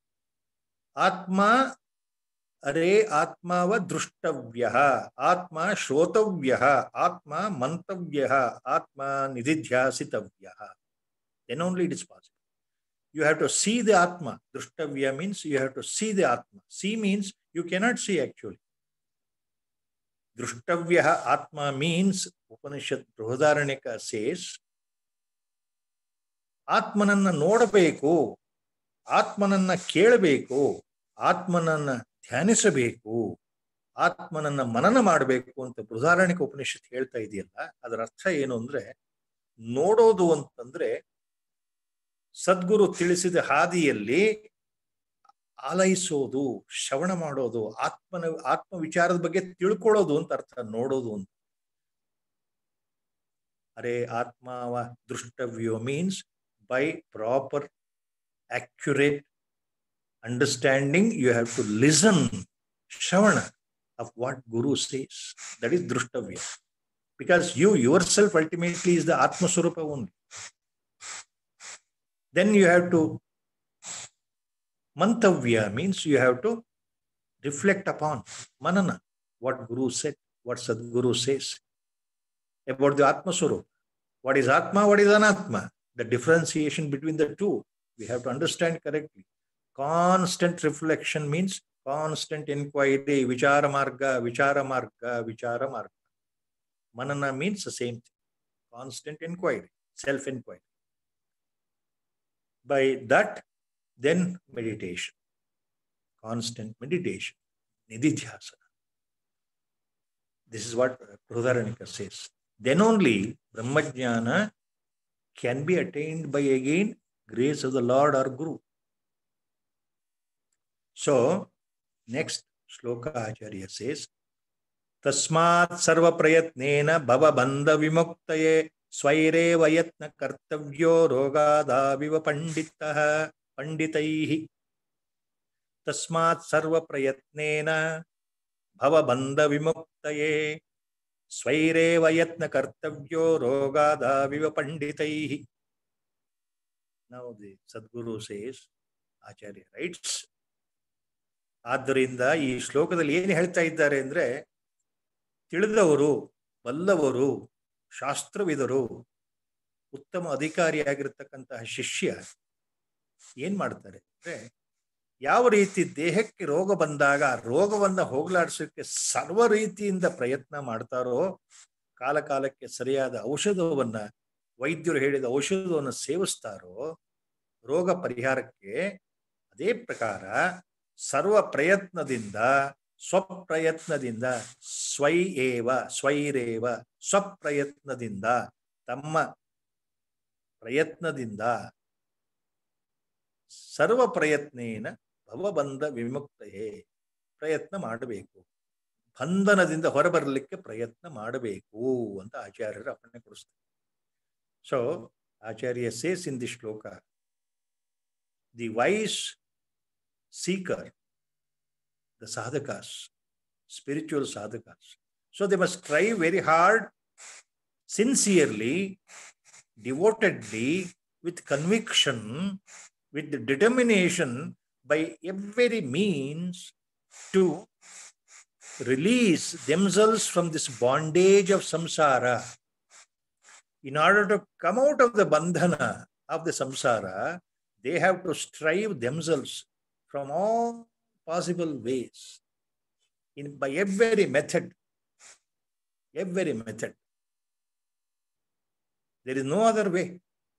Atma are Atma va društavyaha, Atma shrotavyaha, Atma mantavyaha, Atma nididhyasitavyaha. Then only it is possible. You have to see the Atma. Društavya means you have to see the Atma. See means you cannot see actually. Društavyaha Atma means, Upanishad Brihadaranyaka says, Atmananna nodabeku, Atmananna kelabeku, Atmananna ಧ್ಯಾನಿಸಬೇಕು, ಆತ್ಮನನ್ನ ಮನನ ಮಾಡಬೇಕು ಅಂತ ಬೃಹದಾರಣ್ಯಕ ಉಪನಿಷತ್ ಹೇಳ್ತಾ ಇದೆಯಲ್ಲ, ಅದರ ಅರ್ಥ ಏನು ಅಂದ್ರೆ, ನೋಡೋದು ಅಂತಂದ್ರೆ ಸದ್ಗುರು ತಿಳಿಸಿದ ಹಾದಿಯಲ್ಲಿ ಆಲೈಸೋದು, ಶ್ರವಣ ಮಾಡೋದು, ಆತ್ಮ ವಿಚಾರದ ಬಗ್ಗೆ ತಿಳ್ಕೊಳ್ಳೋದು ಅಂತ ಅರ್ಥ, ನೋಡೋದು ಅಂತ. ಅರೆ ಆತ್ಮವ ದೃಷ್ಟವ್ಯೋ means by proper, accurate understanding, you have to listen, shravana, of what Guru says. That is društavya. Because you yourself ultimately is the Atma Swarupa only. Then you have to, mantavya means you have to reflect upon, manana, what Guru said, what Sadguru says about the Atma Swarupa. What is Atma, what is Anatma? The differentiation between the two, we have to understand correctly. Constant reflection means constant inquiry, vichara marga, vichara marga, vichara marga. Manana means the same thing, constant inquiry, self-inquiry. By that, then meditation, constant meditation, nididhyasana. This is what Brihadaranyaka says. Then only Brahmajnana can be attained by, again, grace of the Lord or Guru. So, next shloka Acharya says, Tasmat sarva prayatnena bhava bandha vimuktaye swaire vayatna kartavyo rogadaviva panditaihi. Tasmat sarva prayatnena bhava bandha vimuktaye Swaire vayatna kartavyo rogadaviva panditaihi. Now the Sadguru says, Acharya writes, ಆದ್ದರಿಂದ ಈ ಶ್ಲೋಕದಲ್ಲಿ ಏನು ಹೇಳ್ತಾ ಇದ್ದಾರೆ ಅಂದ್ರೆ, ತಿಳಿದವರು, ಬಲ್ಲವರು, ಶಾಸ್ತ್ರವಿದರು, ಉತ್ತಮ ಅಧಿಕಾರಿಯಾಗಿರ್ತಕ್ಕಂತಹ ಶಿಷ್ಯ ಏನ್ ಮಾಡ್ತಾರೆ ಅಂದ್ರೆ, ಯಾವ ರೀತಿ ದೇಹಕ್ಕೆ ರೋಗ ಬಂದಾಗ ರೋಗವನ್ನ ಹೋಗಲಾಡಿಸೋಕೆ ಸರ್ವ ರೀತಿಯಿಂದ ಪ್ರಯತ್ನ ಮಾಡ್ತಾರೋ, ಕಾಲ ಕಾಲಕ್ಕೆ ಸರಿಯಾದ ಔಷಧವನ್ನ, ವೈದ್ಯರು ಹೇಳಿದ ಔಷಧವನ್ನು ಸೇವಿಸ್ತಾರೋ ರೋಗ ಪರಿಹಾರಕ್ಕೆ, ಅದೇ ಪ್ರಕಾರ ಸರ್ವ ಪ್ರಯತ್ನದಿಂದ, ಸ್ವಪ್ರಯತ್ನದಿಂದ, ಸ್ವೈರೇವ ಸ್ವಪ್ರಯತ್ನದಿಂದ, ತಮ್ಮ ಪ್ರಯತ್ನದಿಂದ, ಸರ್ವ ಪ್ರಯತ್ನೇನ ಭವಬಂಧ ವಿಮುಕ್ತಯೇ, ಪ್ರಯತ್ನ ಮಾಡಬೇಕು, ಬಂಧನದಿಂದ ಹೊರಬರಲಿಕ್ಕೆ ಪ್ರಯತ್ನ ಮಾಡಬೇಕು ಅಂತ ಆಚಾರ್ಯರು ಅಪ್ಪಣೆ ಕೊಡಿಸ್ತಾರೆ. So Acharya says in this shloka, the wise seeker, the sadhakas, spiritual sadhakas, so they must strive very hard, sincerely, devotedly, with conviction, with determination, by every means to release themselves from this bondage of samsara. In order to come out of the bandhana of the samsara, they have to strive themselves from all possible ways, by every method. Every method. There is no other way.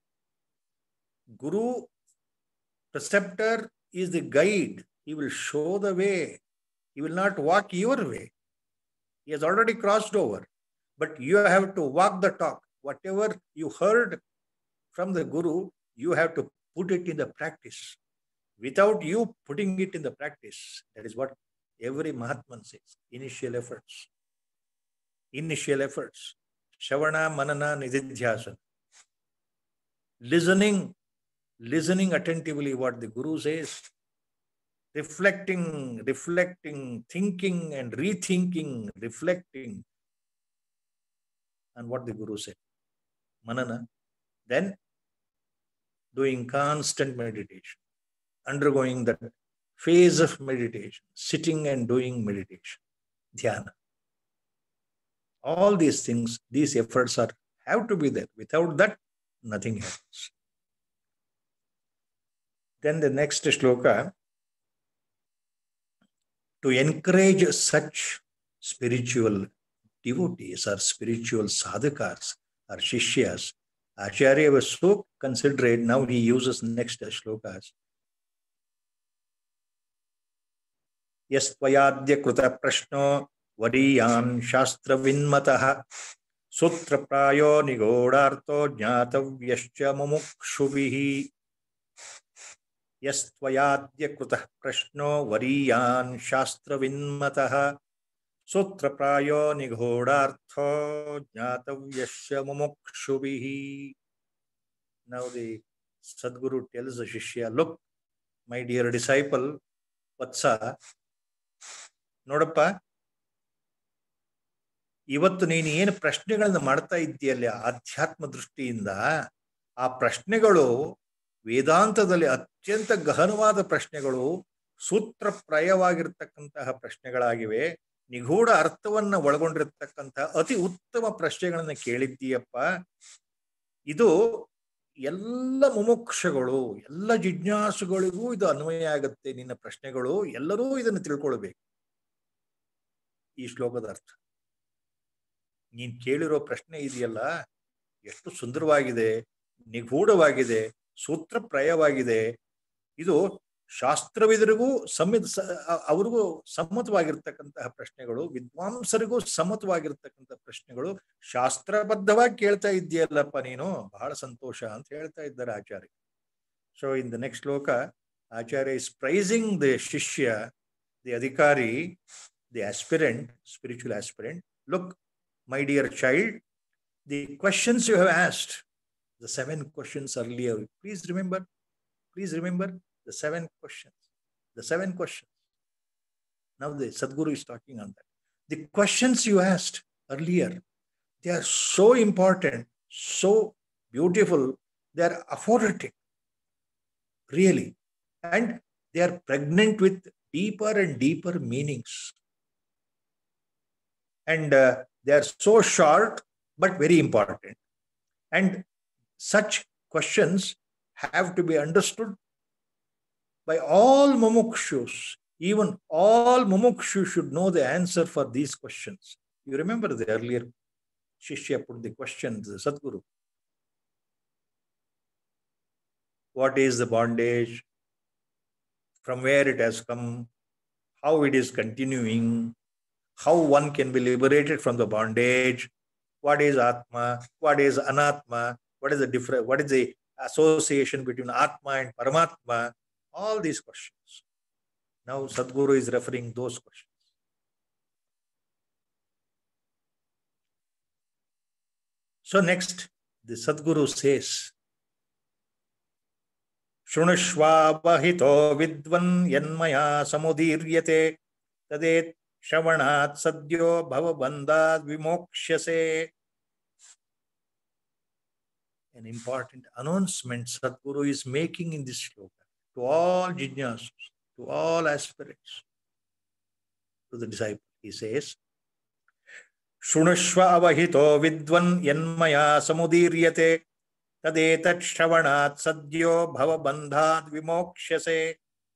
Guru, preceptor, is the guide. He will show the way. He will not walk your way. He has already crossed over. But you have to walk the talk. Whatever you heard from the Guru, you have to put it in the practice. Without you putting it in the practice, that is what every Mahatman says. Initial efforts. Initial efforts. Shavana, Manana, Nididhyasana. Listening attentively what the Guru says. Reflecting, thinking and rethinking, reflecting on what the Guru said. Manana. Then doing constant meditation. Undergoing that phase of meditation. Sitting and doing meditation. Dhyana. All these things, these efforts have to be there. Without that, nothing happens. Then the next shloka. To encourage such spiritual devotees or spiritual sadhakas or shishyas, Acharya was so considerate. Now he uses next shlokas. Yastvayadya kruta prashno variyan shastra vinmataha sutra prayo nigodartho jnatavyascha mumukshuvihi. Yastvayadya kruta prashno variyan shastra vinmataha sutra prayo nigodartho jnatavyascha mumukshuvihi. Now the Sadguru tells the Shishya, look, my dear disciple, Vatsa, ನೋಡಪ್ಪ, ಇವತ್ತು ನೀನು ಏನು ಪ್ರಶ್ನೆಗಳನ್ನು ಮಾಡ್ತಾ ಇದ್ದೀಯಲ್ಲ ಆಧ್ಯಾತ್ಮ ದೃಷ್ಟಿಯಿಂದ, ಆ ಪ್ರಶ್ನೆಗಳು ವೇದಾಂತದಲ್ಲಿ ಅತ್ಯಂತ ಗಹನವಾದ ಪ್ರಶ್ನೆಗಳು, ಸೂತ್ರಪ್ರಾಯವಾಗಿರ್ತಕ್ಕಂತಹ ಪ್ರಶ್ನೆಗಳಾಗಿವೆ, ನಿಗೂಢ ಅರ್ಥವನ್ನ ಒಳಗೊಂಡಿರ್ತಕ್ಕಂತಹ ಅತಿ ಉತ್ತಮ ಪ್ರಶ್ನೆಗಳನ್ನು ಕೇಳಿದ್ದೀಯಪ್ಪ. ಇದು ಎಲ್ಲ ಮುಮುಕ್ಷಗಳು, ಎಲ್ಲ ಜಿಜ್ಞಾಸುಗಳಿಗೂ ಇದು ಅನ್ವಯ ಆಗುತ್ತೆ. ನಿನ್ನ ಪ್ರಶ್ನೆಗಳು ಎಲ್ಲರೂ ಇದನ್ನು ತಿಳ್ಕೊಳ್ಬೇಕು. ಈ ಶ್ಲೋಕದ ಅರ್ಥ, ನೀನ್ ಕೇಳಿರೋ ಪ್ರಶ್ನೆ ಇದೆಯಲ್ಲ, ಎಷ್ಟು ಸುಂದರವಾಗಿದೆ, ನಿಗೂಢವಾಗಿದೆ, ಸೂತ್ರಪ್ರಾಯವಾಗಿದೆ. ಇದು ಶಾಸ್ತ್ರವಿದರಿಗೂ ಅವ್ರಿಗೂ ಸಮ್ಮತವಾಗಿರ್ತಕ್ಕಂತಹ ಪ್ರಶ್ನೆಗಳು, ವಿದ್ವಾಂಸರಿಗೂ ಸಮ್ಮತವಾಗಿರ್ತಕ್ಕಂತಹ ಪ್ರಶ್ನೆಗಳು. ಶಾಸ್ತ್ರಬದ್ಧವಾಗಿ ಕೇಳ್ತಾ ಇದೆಯಲ್ಲಪ್ಪ ನೀನು, ಬಹಳ ಸಂತೋಷ ಅಂತ ಹೇಳ್ತಾ ಇದ್ದಾರೆ Acharya. So in the next shloka, Acharya is praising the shishya, the adhikari, the aspirant, spiritual aspirant. Look, my dear child, the questions you have asked, the 7 questions earlier, please remember the 7 questions. The 7 questions. Now the Sadguru is talking on that. The questions you asked earlier, they are so important, so beautiful, they are aphoretic, really. And they are pregnant with deeper and deeper meanings. And they are so short but very important. And such questions have to be understood by all mumukshus. Even all mumukshus should know the answer for these questions. You remember the earlier Shishya put the question to the Sadguru. What is the bondage? From where it has come? How it is continuing? How one can be liberated from the bondage? What is Atma? What is Anatma? What is the difference? What is the association between Atma and Paramatma? All these questions. Now Sadguru is referring those questions. So next, the Sadguru says, Shrunushvabahito vidvan yanmaya samudiryate tadet Shravanat sadyo bhavabandhad vimokshase. an important announcement Sadguru is making in this shloka to all jijnasus, to all aspirants, to the disciple. He says, Shunashva avahito vidvan yanmaya samudiryate tadetat shravanat sadyo bhavabandhat vimokshase.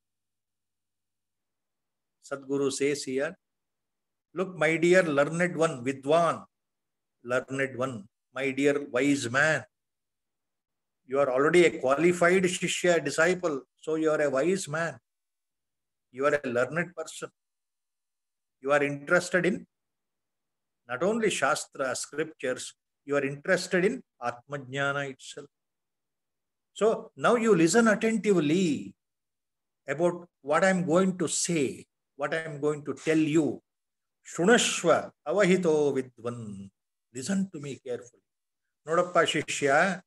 Sadguru says here, look, my dear learned one, Vidwan, learned one, my dear wise man, you are already a qualified Shishya, disciple, so you are a wise man. You are a learned person. You are interested in not only Shastra, scriptures, you are interested in Atmajnana itself. So now you listen attentively about what I am going to say, what I am going to tell you. Shunashva avahito vidvan. Listen to me carefully. Nodappa Shishya,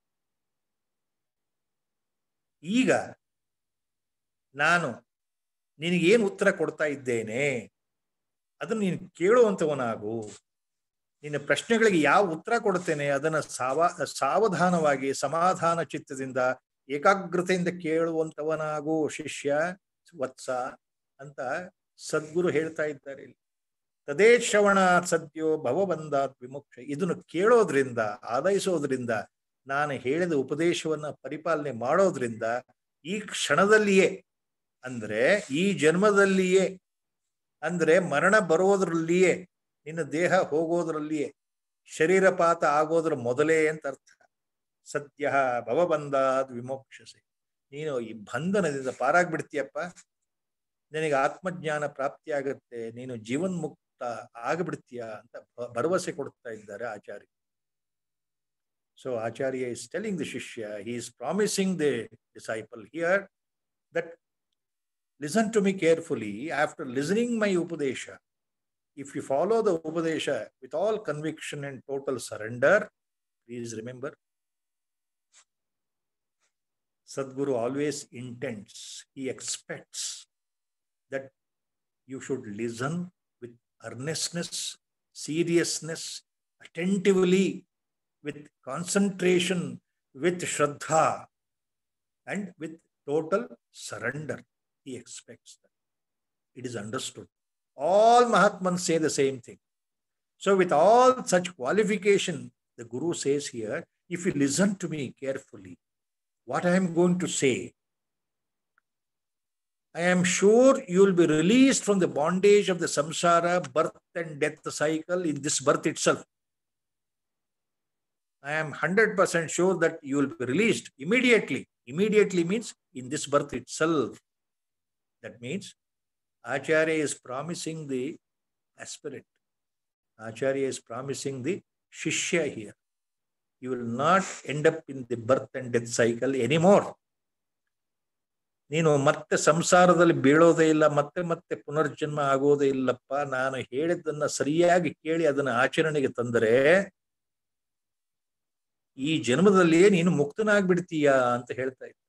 ಈಗ ನಾನು ನಿನಗೇನು ಉತ್ತರ ಕೊಡ್ತಾ ಇದ್ದೇನೆ ಅದನ್ನು ನೀನು ಕೇಳುವಂಥವನಾಗು. ನಿನ್ನ ಪ್ರಶ್ನೆಗಳಿಗೆ ಯಾವ ಉತ್ತರ ಕೊಡ್ತೇನೆ ಅದನ್ನು ಸಾವಧಾನವಾಗಿ ಸಮಾಧಾನ ಚಿತ್ತದಿಂದ ಏಕಾಗ್ರತೆಯಿಂದ ಕೇಳುವಂಥವನಾಗು ಶಿಷ್ಯ ವತ್ಸ ಅಂತ ಸದ್ಗುರು ಹೇಳ್ತಾ ಇದ್ದಾರೆ ಇಲ್ಲಿ. ತದೇ ಶ್ರವಣ ಸದ್ಯೋ ಭವಬಂಧಾತ್ ವಿಮೋಕ್ಷ. ಇದನ್ನು ಕೇಳೋದ್ರಿಂದ, ಆಲೈಸೋದ್ರಿಂದ, ನಾನು ಹೇಳಿದ ಉಪದೇಶವನ್ನ ಪರಿಪಾಲನೆ ಮಾಡೋದ್ರಿಂದ ಈ ಕ್ಷಣದಲ್ಲಿಯೇ, ಅಂದ್ರೆ ಈ ಜನ್ಮದಲ್ಲಿಯೇ, ಅಂದ್ರೆ ಮರಣ ಬರೋದ್ರಲ್ಲಿಯೇ, ನಿನ್ನ ದೇಹ ಹೋಗೋದ್ರಲ್ಲಿಯೇ, ಶರೀರಪಾತ ಆಗೋದ್ರ ಮೊದಲೇ ಅಂತ ಅರ್ಥ. ಸದ್ಯ ಭವಬಂಧಾದ್ ವಿಮೋಕ್ಷಸೆ. ನೀನು ಈ ಬಂಧನದಿಂದ ಪಾರಾಗ್ಬಿಡ್ತೀಯಪ್ಪ, ನಿನಗೆ ಆತ್ಮಜ್ಞಾನ ಪ್ರಾಪ್ತಿ ಆಗುತ್ತೆ, ನೀನು ಜೀವನ್ಮುಕ್ತ ಆಗ್ಬಿಡ್ತೀಯ ಅಂತ ಭರವಸೆ ಕೊಡ್ತಾ ಇದ್ದಾರೆ ಆಚಾರ್ಯ. So Acharya is telling the Shishya, he is promising the disciple here that listen to me carefully. After listening my Upadesha, if you follow the Upadesha with all conviction and total surrender, please remember, Sadguru always intends, he expects that you should listen with earnestness, seriousness, attentively, with concentration, with Shraddha, and with total surrender. He expects that. It is understood. All Mahatmans say the same thing. So with all such qualification, the Guru says here, if you listen to me carefully, what I am going to say, I am sure you will be released from the bondage of the samsara, birth and death cycle in this birth itself. I am 100% sure that you will be released immediately. Immediately means in this birth itself. That means Acharya is promising the aspirant. Acharya is promising the Shishya here. You will not end up in the birth and death cycle anymore. ನೀನು ಮತ್ತೆ ಸಂಸಾರದಲ್ಲಿ ಬೀಳೋದೇ ಇಲ್ಲ, ಮತ್ತೆ ಮತ್ತೆ ಪುನರ್ಜನ್ಮ ಆಗೋದೇ ಇಲ್ಲಪ್ಪ. ನಾನು ಹೇಳಿದ್ದನ್ನ ಸರಿಯಾಗಿ ಕೇಳಿ ಅದನ್ನ ಆಚರಣೆಗೆ ತಂದರೆ ಈ ಜನ್ಮದಲ್ಲಿಯೇ ನೀನು ಮುಕ್ತನಾಗ್ಬಿಡ್ತೀಯ ಅಂತ ಹೇಳ್ತಾ ಇದ್ದ.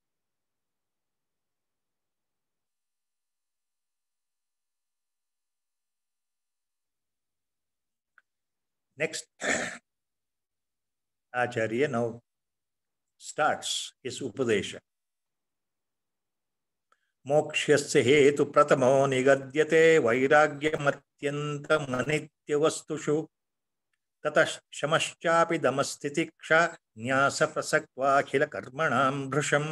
Next Acharya now starts his ಉಪದೇಶ. ಮೋಕ್ಷ್ಯಸ್ಯ ಹೇತು ಪ್ರಥಮೋ ನಿಗದ್ಯತೆ ವೈರಾಗ್ಯಮತ್ಯಂತಮನಿತ್ಯ ವಸ್ತುಷು ತತಃ ಶಮಶ್ಚಾಪಿ ದಮಸ್ಥಿತಿಕ್ಷ ನ್ಯಾಸ ಪ್ರಸಕ್ವಾಖಿಲ ಕರ್ಮಣಾಂ ಭೃಶಂ.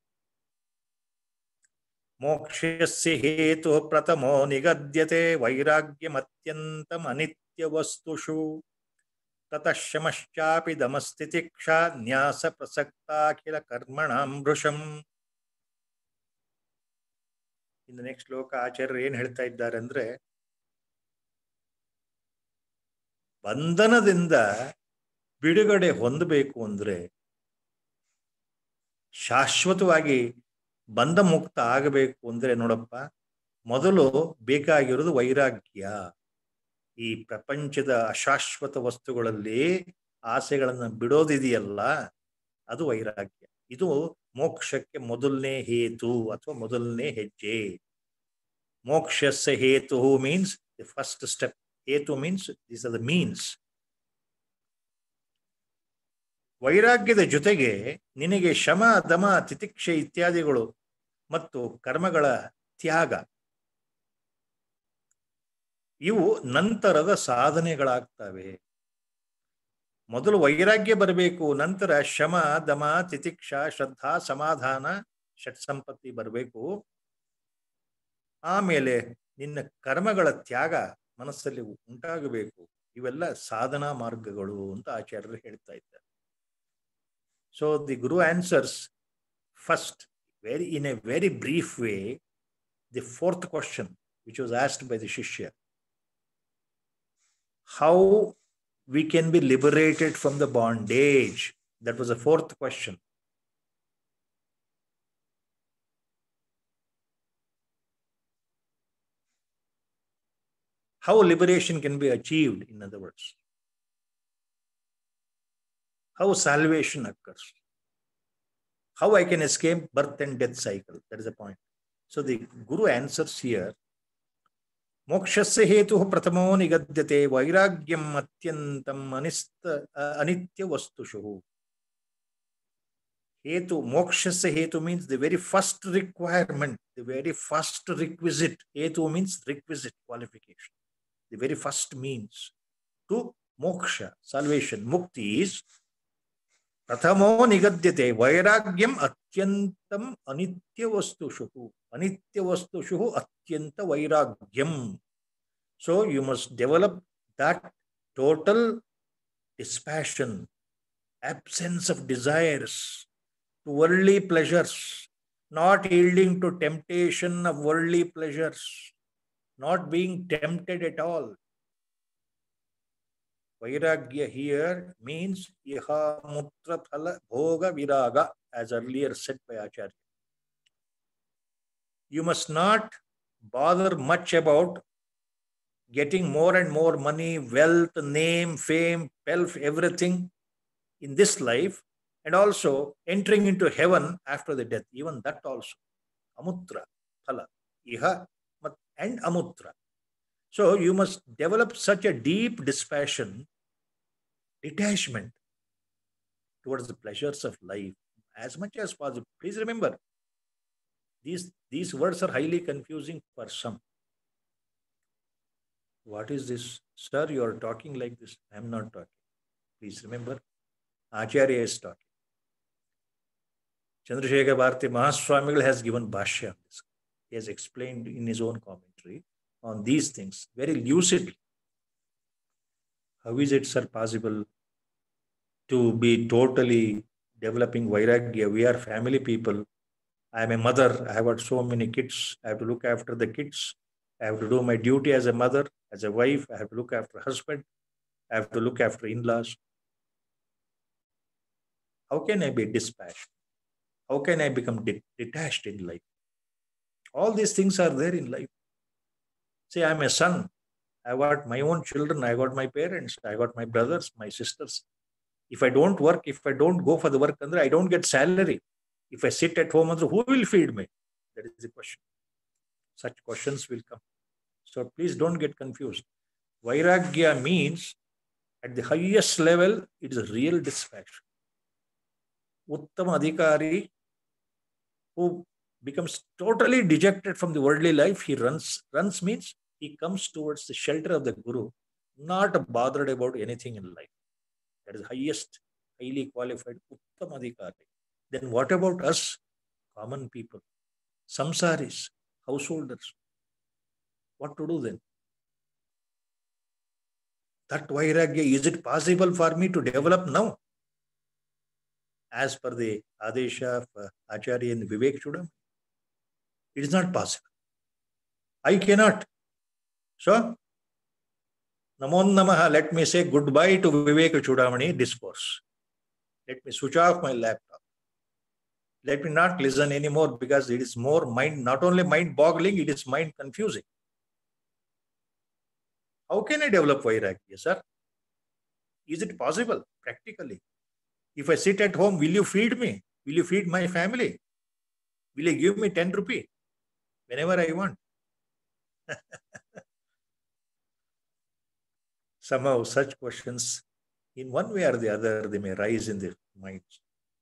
ಮೋಕ್ಷಸ್ಯ ಹೇತು ಪ್ರಥಮೋ ನಿಗದ್ಯತೆ ವೈರಾಗ್ಯಮತ್ಯಂತಮನಿತ್ಯ ವಸ್ತುಷು ತತಃ ಶಮಶ್ಚಾಪಿ ದಮಸ್ಥಿತಿಕ್ಷ ನ್ಯಾಸ ಪ್ರಸಕ್ತಾಖಿಲ ಕರ್ಮಣಾಂ ಭೃಶಂ. ಇನ್ನು ನೆಕ್ಸ್ಟ್ ಶ್ಲೋಕ ಆಚಾರ್ಯರು ಏನ್ ಹೇಳ್ತಾ ಇದ್ದಾರೆ ಅಂದ್ರೆ, ಬಂಧನದಿಂದ ಬಿಡುಗಡೆ ಹೊಂದಬೇಕು ಅಂದ್ರೆ, ಶಾಶ್ವತವಾಗಿ ಬಂಧ ಮುಕ್ತ ಆಗಬೇಕು ಅಂದ್ರೆ ನೋಡಪ್ಪ, ಮೊದಲು ಬೇಕಾಗಿರೋದು ವೈರಾಗ್ಯ. ಈ ಪ್ರಪಂಚದ ಅಶಾಶ್ವತ ವಸ್ತುಗಳಲ್ಲಿ ಆಸೆಗಳನ್ನು ಬಿಡೋದಿದೆಯಲ್ಲ, ಅದು ವೈರಾಗ್ಯ. ಇದು ಮೋಕ್ಷಕ್ಕೆ ಮೊದಲನೇ ಹೇತು ಅಥವಾ ಮೊದಲನೇ ಹೆಜ್ಜೆ. ಮೋಕ್ಷಸ್ಯ ಹೇತು ಮೀನ್ಸ್ ದಿ ಫಸ್ಟ್ ಸ್ಟೆಪ್. ಹೇತು means these are the means. ವೈರಾಗ್ಯದ ಜೊತೆಗೆ ನಿನಗೆ ಶಮ ದಮ ತಿತಿಕ್ಷೆ ಇತ್ಯಾದಿಗಳು ಮತ್ತು ಕರ್ಮಗಳ ತ್ಯಾಗ ಇವು ನಂತರದ ಸಾಧನೆಗಳಾಗ್ತವೆ. ಮೊದಲು ವೈರಾಗ್ಯ ಬರಬೇಕು, ನಂತರ ಶಮ ದಮ ತಿತಿಕ್ಷ ಶ್ರದ್ಧಾ ಸಮಾಧಾನ ಷಟ್ಸಂಪತ್ತಿ ಬರಬೇಕು. ಆಮೇಲೆ ನಿನ್ನ ಕರ್ಮಗಳ ತ್ಯಾಗ ಮನಸ್ಸಲ್ಲಿ ಉಂಟಾಗಬೇಕು. ಇವೆಲ್ಲ ಸಾಧನಾ ಮಾರ್ಗಗಳು ಅಂತ ಆಚಾರ್ಯರು ಹೇಳ್ತಾ ಇದ್ದಾರೆ. So the guru answers first in a very brief way the fourth question which was asked by the Shishya. How we can be liberated from the bondage? That was the fourth question. How liberation can be achieved, in other words. How salvation occurs. How I can escape birth and death cycle. That is the point. So the Guru answers here. Mokshasya hetu pratamo nigadyate vairagyam atyantam anitya vastushu. Hetu, mokshasya hetu means the very first requirement, the very first requisite. Hetu means requisite, qualification. The very first means to moksha, salvation, mukti is Prathamo nigadyate vairagyam atyantam anitya vastushu. Anitya vastushu atyanta vairagyam. So you must develop that total dispassion, absence of desires to worldly pleasures, not yielding to temptation of worldly pleasures, not being tempted at all. Vairagya here means iha mutra phala bhoga viraga, as earlier said by Acharya. You must not bother much about getting more and more money, wealth, name, fame, pelf, everything in this life, and also entering into heaven after the death, even that also. Amutra phala, iha and amutra. So you must develop such a deep dispassion, detachment towards the pleasures of life as much as possible. Please remember, these words are highly confusing for some. What is this? Sir, you are talking like this. I am not talking. Please remember, Acharya is talking. Chandrasekhar Bharati Mahaswamigal has given bhashya on this. He has explained in his own commentary on these things very lucidly. How is it, sir, possible to be totally developing vairagya? We are family people. I am a mother. I have got so many kids. I have to look after the kids. I have to do my duty as a mother, as a wife. I have to look after husband. I have to look after in-laws. How can I be dispassionate? How can I become detached in life? All these things are there in life. See, I am a son. I got my own children. I got my parents. I got my brothers, my sisters. If I don't work, if I don't go for the work, I don't get salary. If I sit at home, who will feed me? That is the question. Such questions will come. So please don't get confused. Vairagya means, at the highest level, it is a real dispassion. Uttama Adhikari, who becomes totally dejected from the worldly life, he runs means he comes towards the shelter of the Guru, not bothered about anything in life. That is highest, highly qualified Uttama Adhikari. Then what about us, common people, samsaris, householders? What to do then? That vairagya, is it possible for me to develop now? As per the Adesha of Acharya and Vivek Chudamani, it is not possible. I cannot. So, Namo Namaha, let me say goodbye to Vivek Chudamani discourse. Let me switch off my laptop. Let me not listen anymore, because it is more not only mind-boggling, it is mind-confusing. How can I develop vairagya, sir? Is it possible practically? If I sit at home, will you feed me? Will you feed my family? Will you give me 10 rupees whenever I want? Somehow such questions In one way or the other, they may rise in the minds.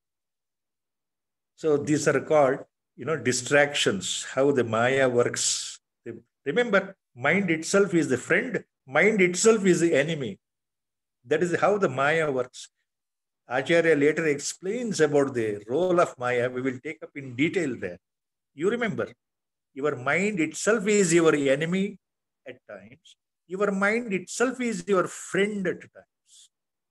So these are called, distractions, how the Maya works. Remember, mind itself is the friend, mind itself is the enemy. That is how the Maya works. Acharya later explains about the role of Maya. We will take up in detail there. You remember, your mind itself is your enemy at times. Your mind itself is your friend at times.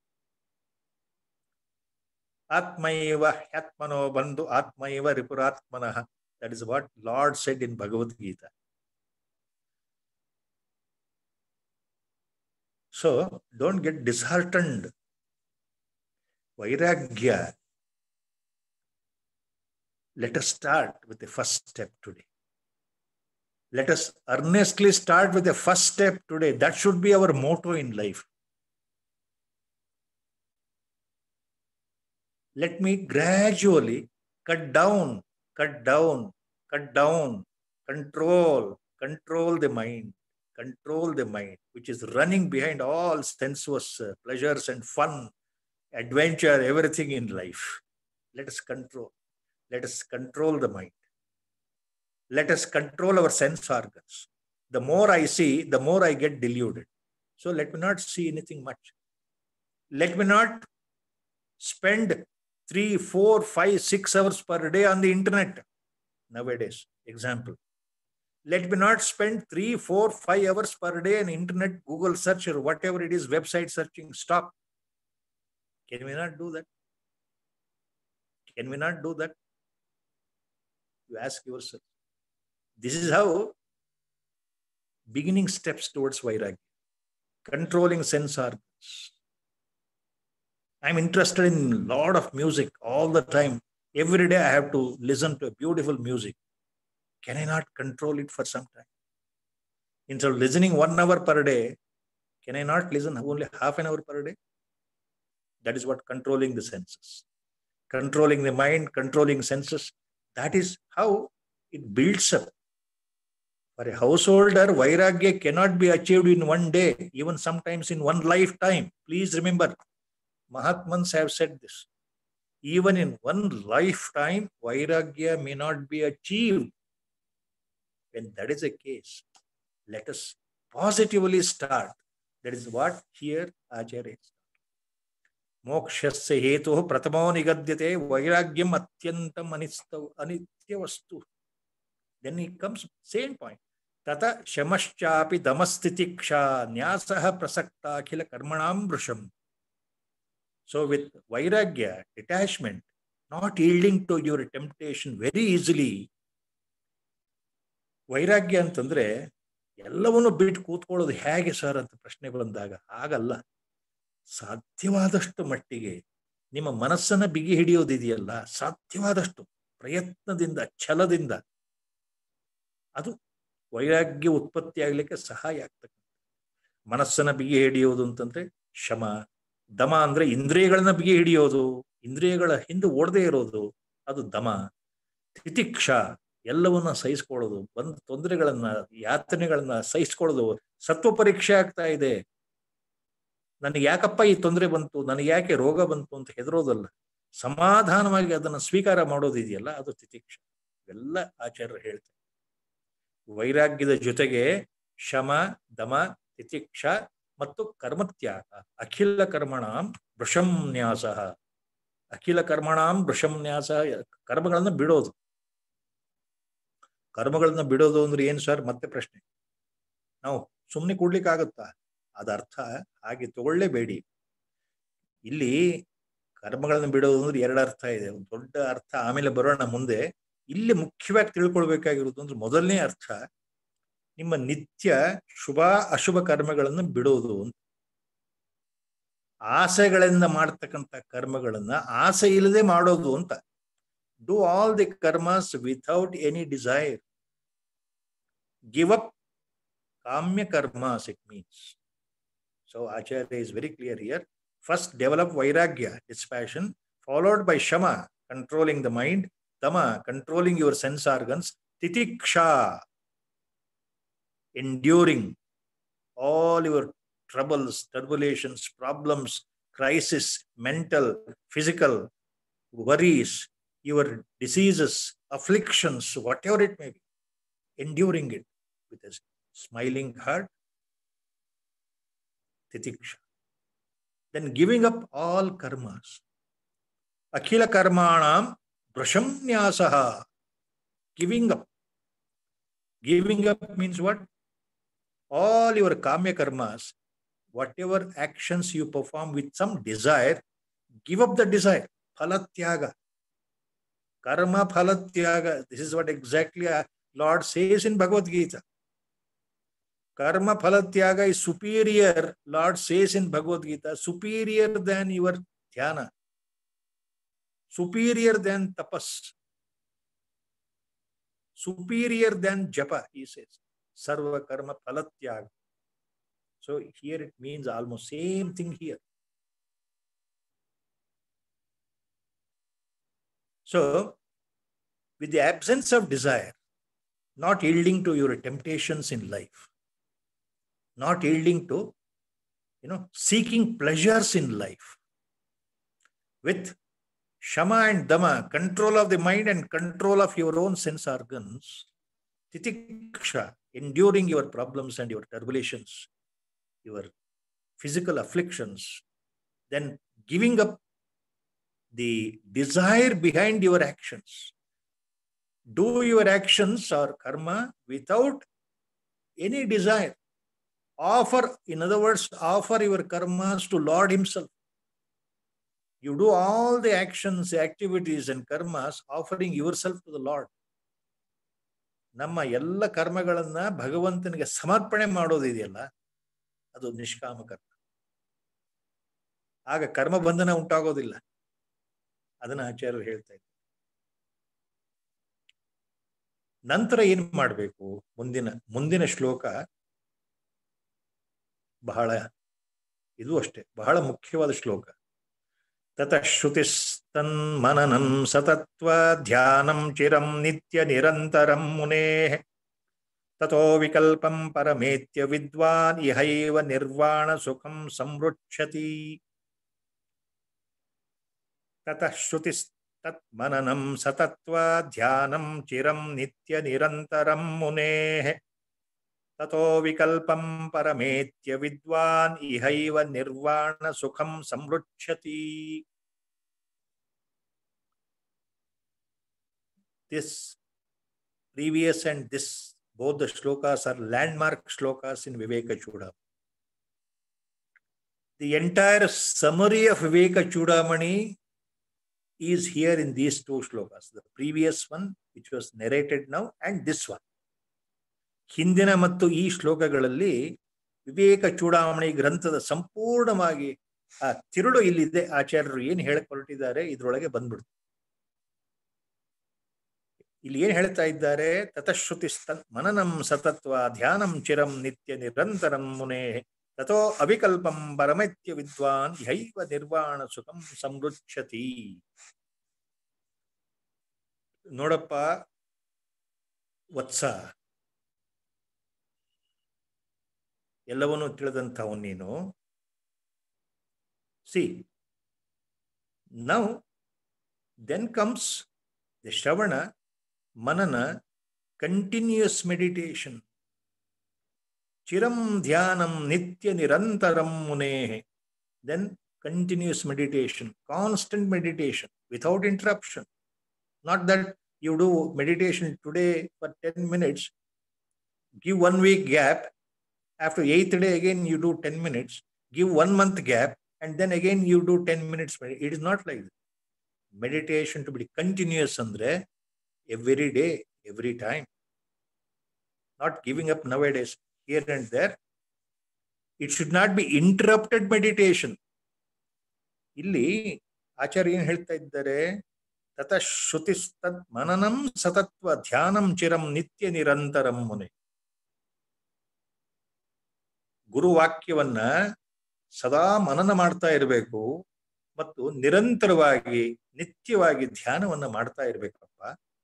Atmaiva Atmano Bandhu Atmaiva Ripuratmanaha. That is what Lord said in Bhagavad Gita. So don't get disheartened. Vairagya. Let us start with the first step today. Let us earnestly start with the first step today. That should be our motto in life. Let me gradually cut down, control the mind, which is running behind all sensuous pleasures and fun, adventure, everything in life. Let us control the mind. Let us control our sense organs. The more I see, the more I get deluded. So let me not see anything much. Let me not spend 3, 4, 5, 6 hours per day on the internet nowadays. Example. Let me not spend 3, 4, 5 hours per day on internet, Google search or whatever it is, website searching. Stop. Can we not do that? Can we not do that? You ask yourself. This is how beginning steps towards Vairagya. Controlling sense organs. I'm interested in a lot of music all the time. Every day I have to listen to beautiful music. Can I not control it for some time? Instead of listening 1 hour per day, can I not listen only half an hour per day? That is what controlling the senses. Controlling the mind, controlling senses. That is how it builds up. For a householder, Vairagya cannot be achieved in one day, even sometimes in one lifetime. Please remember, Mahatmans have said this. Even in one lifetime, Vairagya may not be achieved. When that is the case, let us positively start. That is what here Acharya is. Mokshasya hetu pratamo nigadyate vairagyam atyantam anityavastu. Then he comes, same point. Tata shamaschapi damastitiksha nyasaha prasakta akhila karmanam brusham. So with Vairagya, detachment, not yielding to your temptation very easily, ವೈರಾಗ್ಯ ಅಂತಂದ್ರೆ ಎಲ್ಲವನ್ನೂ ಬಿಟ್ಟು ಕೂತ್ಕೊಳ್ಳೋದು ಹೇಗೆ sir ಅಂತ ಪ್ರಶ್ನೆ ಬಂದಾಗ ಆಗಲ್ಲ. ಸಾಧ್ಯವಾದಷ್ಟು ಮಟ್ಟಿಗೆ ನಿಮ್ಮ ಮನಸ್ಸನ್ನ ಬಿಗಿ ಹಿಡಿಯೋದಿದೆಯಲ್ಲ, ಸಾಧ್ಯವಾದಷ್ಟು ಪ್ರಯತ್ನದಿಂದ, ಛಲದಿಂದ ಅದು ವೈರಾಗ್ಯ ಉತ್ಪತ್ತಿ ಆಗ್ಲಿಕ್ಕೆ ಸಹಾಯ ಆಗ್ತಕ್ಕಂಥ. ಮನಸ್ಸನ್ನ ಬಿಗಿ ಹಿಡಿಯೋದು ಅಂತಂದ್ರೆ ಶಮ, ದಮ ಅಂದ್ರೆ ಇಂದ್ರಿಯಗಳನ್ನ ಬಿಗಿ ಹಿಡಿಯೋದು, ಇಂದ್ರಿಯಗಳ ಹಿಂದೆ ಓಡದೆ ಇರೋದು, ಅದು ದಮ. ತಿತಿಕ್ಷ, ಎಲ್ಲವನ್ನ ಸಹಿಸ್ಕೊಳ್ಳೋದು, ಬಂದ ತೊಂದರೆಗಳನ್ನ, ಯಾತನೆಗಳನ್ನ ಸಹಿಸ್ಕೊಳ್ಳೋದು. ಸತ್ವ ಪರೀಕ್ಷೆ ಆಗ್ತಾ ಇದೆ, ನನಗೆ ಯಾಕಪ್ಪ ಈ ತೊಂದರೆ ಬಂತು, ನನಗೆ ಯಾಕೆ ರೋಗ ಬಂತು ಅಂತ ಹೆದರೋದಲ್ಲ, ಸಮಾಧಾನವಾಗಿ ಅದನ್ನು ಸ್ವೀಕಾರ ಮಾಡೋದಿದೆಯಲ್ಲ, ಅದು ತಿತಿಕ್ಷ. ಇವೆಲ್ಲ ಆಚಾರ್ಯರು ಹೇಳ್ತಾರೆ. ವೈರಾಗ್ಯದ ಜೊತೆಗೆ ಶಮ, ದಮ, ತಿತಿಕ್ಷ ಮತ್ತು ಕರ್ಮತ್ಯಾಗ. ಅಖಿಲ ಕರ್ಮಣಾಂ ವೃಷಂನ್ಯಾಸ. ಅಖಿಲ ಕರ್ಮಣಾಂ ವೃಷಂನ್ಯಾಸ, ಕರ್ಮಗಳನ್ನ ಬಿಡೋದು. ಕರ್ಮಗಳನ್ನ ಬಿಡೋದು ಅಂದ್ರೆ ಏನು ಸರ್? ಮತ್ತೆ ಪ್ರಶ್ನೆ. ನಾವು ಸುಮ್ಮನೆ ಕೊಡ್ಲಿಕ್ಕಾಗುತ್ತಾ? ಅದ ಅರ್ಥ ಹಾಗೆ ತಗೊಳ್ಳೇಬೇಡಿ. ಇಲ್ಲಿ ಕರ್ಮಗಳನ್ನ ಬಿಡೋದು ಅಂದ್ರೆ 2 ಅರ್ಥ ಇದೆ. ಒಂದು ದೊಡ್ಡ ಅರ್ಥ ಆಮೇಲೆ ಬರೋಣ ಮುಂದೆ. ಇಲ್ಲಿ ಮುಖ್ಯವಾಗಿ ತಿಳ್ಕೊಳ್ಬೇಕಾಗಿರೋದು ಅಂದ್ರೆ ಮೊದಲನೇ ಅರ್ಥ, ನಿಮ್ಮ ನಿತ್ಯ ಶುಭ ಅಶುಭ ಕರ್ಮಗಳನ್ನು ಬಿಡೋದು ಅಂತ. ಆಸೆಗಳಿಂದ ಮಾಡ್ತಕ್ಕಂಥ ಕರ್ಮಗಳನ್ನ ಆಸೆ ಇಲ್ಲದೆ ಮಾಡೋದು ಅಂತ. Do all the karmas without any desire. Give up kamya karmas, it means. So Acharya is very clear here. First develop vairagya, dispassion, followed by shama, controlling the mind, dama, controlling your sense organs, titiksha, enduring all your troubles, tribulations, problems, crisis, mental, physical, worries, your diseases, afflictions, whatever it may be, enduring it with a smiling heart, titiksha. Then giving up all karmas. Akhila karmanam brashamnyasaha. Giving up. Giving up means what? All your kamya karmas, whatever actions you perform with some desire, give up the desire. Phalatyaga. Karma phalatyaga. This is what exactly Lord says in Bhagavad Gita. Karma phalatyaga is superior, Lord says in Bhagavad Gita, superior than your dhyana, superior than tapas, superior than japa, he says. Sarva karma phalatyaga. So here it means almost same thing here. So, with the absence of desire, not yielding to your temptations in life, not yielding to, seeking pleasures in life, with shama and dama, control of the mind and control of your own sense organs, titiksha, enduring your problems and your tribulations, your physical afflictions, then giving up the desire behind your actions. Do your actions or karma without any desire. Offer, in other words, offer your karmas to Lord Himself. You do all the actions, activities and karmas offering yourself to the Lord. ನಮ್ಮ ಎಲ್ಲ ಕರ್ಮಗಳನ್ನ ಭಗವಂತನಿಗೆ ಸಮರ್ಪಣೆ ಮಾಡೋದಿದೆಯಲ್ಲ, ಅದು ನಿಷ್ಕಾಮ ಕರ್ಮ. ಆಗ ಕರ್ಮ ಬಂಧನ ಉಂಟಾಗೋದಿಲ್ಲ. ಅದನ್ನ ಆಚಾರ್ಯರು ಹೇಳ್ತಾ ಇದ್ದಾರೆ. ನಂತರ ಏನ್ ಮಾಡಬೇಕು? ಮುಂದಿನ ಶ್ಲೋಕ ಬಹಳ, ಇದು ಅಷ್ಟೇ ಬಹಳ ಮುಖ್ಯವಾದ ಶ್ಲೋಕ. ತತಃ ಶ್ರುತಿಸ್ತನ್ ಮನನಂ ಸತತ್ವ ಧ್ಯಾನಂ ಚಿರಂ ನಿತ್ಯ ನಿರಂತರಂ ಮುನೇಃ ತತೋ ವಿಕಲ್ಪಂ ಪರಮೇತ್ಯ ವಿದ್ವಾನ್ ಇಹೈವ ನಿರ್ವಾಣ ಸುಖಂ ಸಂವೃಚ್ಛತಿ. ತತಃ ಶ್ರುತಿಸ್ತತ್ ಮನನಂ ಸತತ್ವ ಧ್ಯಾನಂ ಚಿರಂ ನಿತ್ಯ ನಿರಂತರಂ ಮುನೇಃ ತತೋ ವಿಕಲ್ಪಂ ಪರಮೇತ್ಯ ವಿದ್ವಾನ್ ಇಹೈವ ನಿರ್ವಾಣ ಸುಖಂ ಸಂವೃಚ್ಛತಿ. This previous and this, both the shlokas are landmark shlokas in Viveka Chudamani. The entire summary of Viveka Chudamani is here in these two shlokas. The previous one, which was narrated now, and this one. ಹಿಂದಿನ ಮತ್ತು ಈ ಶ್ಲೋಕಗಳಲ್ಲಿ ವಿವೇಕ ಚೂಡಾಮಣಿ ಗ್ರಂಥದ ಸಂಪೂರ್ಣವಾಗಿ ಆ ತಿರುಳು ಇಲ್ಲಿದೆ. ಆಚಾರ್ಯರು ಏನು ಹೇಳಕ್ ಹೊರಟಿದ್ದಾರೆ ಇದ್ರೊಳಗೆ ಬಂದ್ಬಿಡ್ತು. ಇಲ್ಲಿ ಏನ್ ಹೇಳ್ತಾ ಇದ್ದಾರೆ? ತತಶ್ರುತಿ ಮನನಂ ಸತತ್ವ ಧ್ಯಾನಂ ಚಿರಂ ನಿತ್ಯ ನಿರಂತರಂ ಮುನೇ ತಥೋ ಅವಿಕಲ್ಪಂ ಪರಮೇತ್ಯ ವಿದ್ವಾನ್ ಯೈವ ನಿರ್ವಾಣ ಸುಖಂ ಸಮೃಚ್ಛತಿ. ನೋಡಪ್ಪ ವತ್ಸ, ಎಲ್ಲವನ್ನೂ ತಿಳಿದಂಥವು ನೀನು. See, now then comes the Shravana, Manana, continuous meditation. Chiram dhyanam nitya nirantaram munehe. Then continuous meditation, constant meditation, without interruption. Not that you do meditation today for 10 minutes, give 1 week gap, after 8th day again you do 10 minutes, give 1 month gap, and then again you do 10 minutes. It is not like that. Meditation to be continuous andre every day, every time. Not giving up nowadays, here and there. It should not be interrupted meditation. Illi ಆಚಾರ್ಯ ಏನು ಹೇಳ್ತಾ ಇದ್ದಾರೆ? ತತಃ ಶ್ರುತಿಸ್ತತ್ ಮನನಂ ಸತತ್ವ ಧ್ಯಾನಂ ಚಿರಂ ನಿತ್ಯ ನಿರಂತರಂ ಮುನೆ. ಗುರುವಾಕ್ಯವನ್ನ ಸದಾ ಮನನ ಮಾಡ್ತಾ ಇರಬೇಕು ಮತ್ತು ನಿರಂತರವಾಗಿ ನಿತ್ಯವಾಗಿ ಧ್ಯಾನವನ್ನ ಮಾಡ್ತಾ ಇರಬೇಕಪ್ಪ.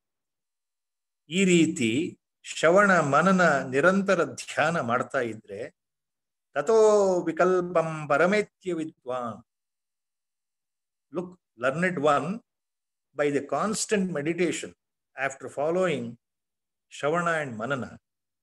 ಈ ರೀತಿ ಶ್ರವಣ ಮನನ ನಿರಂತರ ಧ್ಯಾನ ಮಾಡ್ತಾ ಇದ್ರೆ ತಥೋ ವಿಕಲ್ಪಂ ಪರಮೇತ್ಯ ವಿದ್ವಾನ್, Look, learned one, by the constant meditation, after following Shravana and Manana,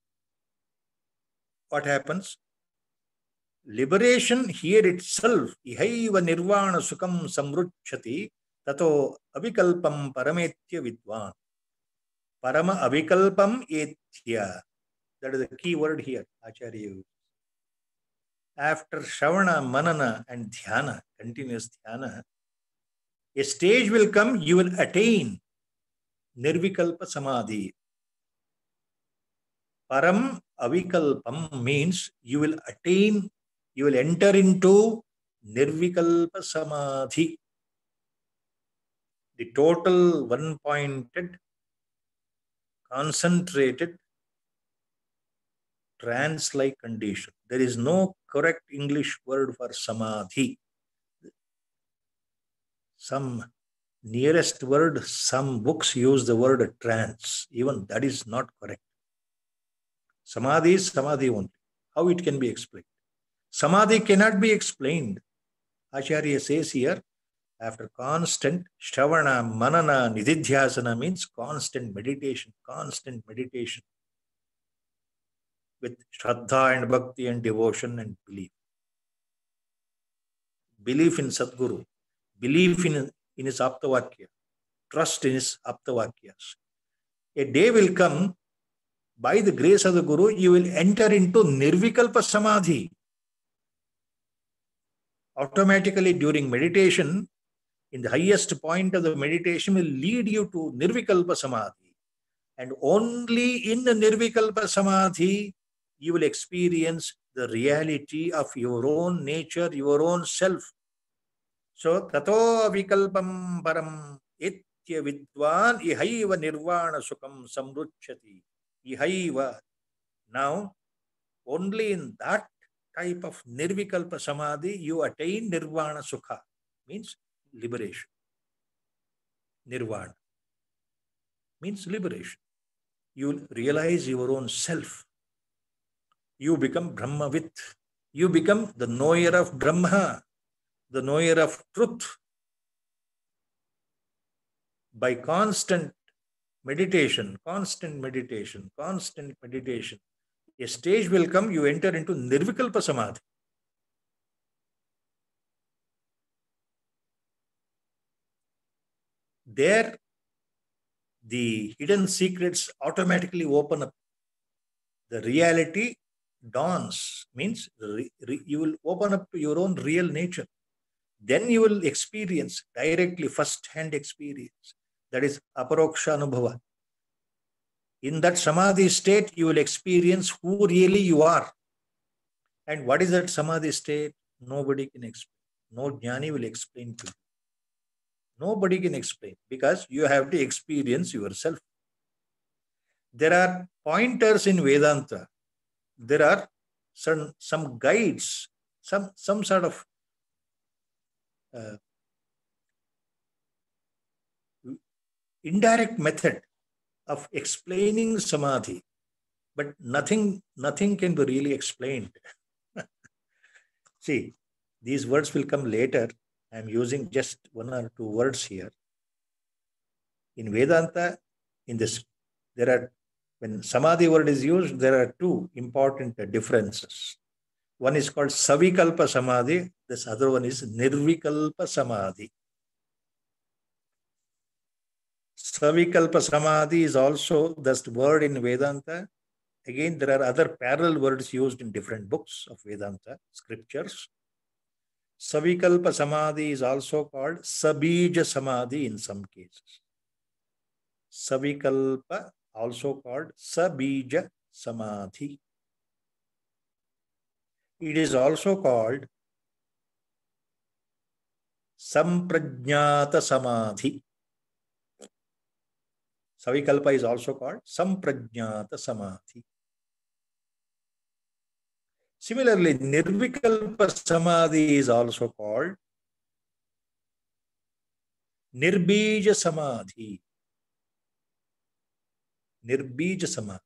what happens? Liberation here itself, ihaiva nirvana sukam samruchati, tato avikalpam parametya vidwan. Parama avikalpam etya. That is the key word here, Acharya used. After Shravana, Manana and Dhyana, continuous Dhyana, a stage will come, you will attain Nirvikalpa Samadhi. Param avikalpam means you will attain, you will enter into Nirvikalpa Samadhi, the total one-pointed, concentrated, trance-like condition. There is no correct English word for Samadhi. Some nearest word, some books use the word trance. Even that is not correct. Samadhi is Samadhi only. How it can be explained? Samadhi cannot be explained. Acharya says here, after constant Shravana, Manana, Nididhyasana means constant meditation with Shraddha and Bhakti and devotion and belief. Belief in Sadguru, belief in his Aptavakya, trust in his Aptavakyas. A day will come, by the grace of the Guru, you will enter into Nirvikalpa Samadhi. Automatically during meditation, in the highest point of the meditation will lead you to Nirvikalpa Samadhi. And only in the Nirvikalpa Samadhi, you will experience the reality of your own nature, your own self. So, tato vikalpam param itya vidwan ihaiva nirvana sukam samruchati. Ihaiva. Now, only in that type of nirvikalpa samadhi, you attain nirvana sukha, means liberation. Nirvana means liberation. You realize your own self. You become Brahmavit. You become the knower of Brahma, the knower of truth. By constant meditation, a stage will come, you enter into Nirvikalpa Samadhi. There, the hidden secrets automatically open up. The reality dawns, means you will open up to your own real nature. Then you will experience directly, first-hand experience. That is Aparoksha Anubhava. In that Samadhi state, you will experience who really you are. And what is that Samadhi state? Nobody can explain. No Jnani will explain to you. Nobody can explain, because you have to experience yourself. There are pointers in Vedanta. There are some guides, some sort of indirect method of explaining Samadhi, but nothing can be really explained. See, these words will come later. I am using just one or two words here. In Vedanta, when Samadhi word is used, there are two important differences. One is called Savikalpa Samadhi. This other one is Nirvikalpa Samadhi. Savikalpa Samadhi is also the word in Vedanta. Again, there are other parallel words used in different books of Vedanta, scriptures. Savikalpa Samadhi is also called Sabija Samadhi in some cases. Savikalpa, also called Sabija Samadhi. It is also called Samprajnata Samadhi. Savikalpa is also called Samprajnata Samadhi. Similarly, Nirvikalpa Samadhi is also called Nirbija Samadhi. Nirbija Samadhi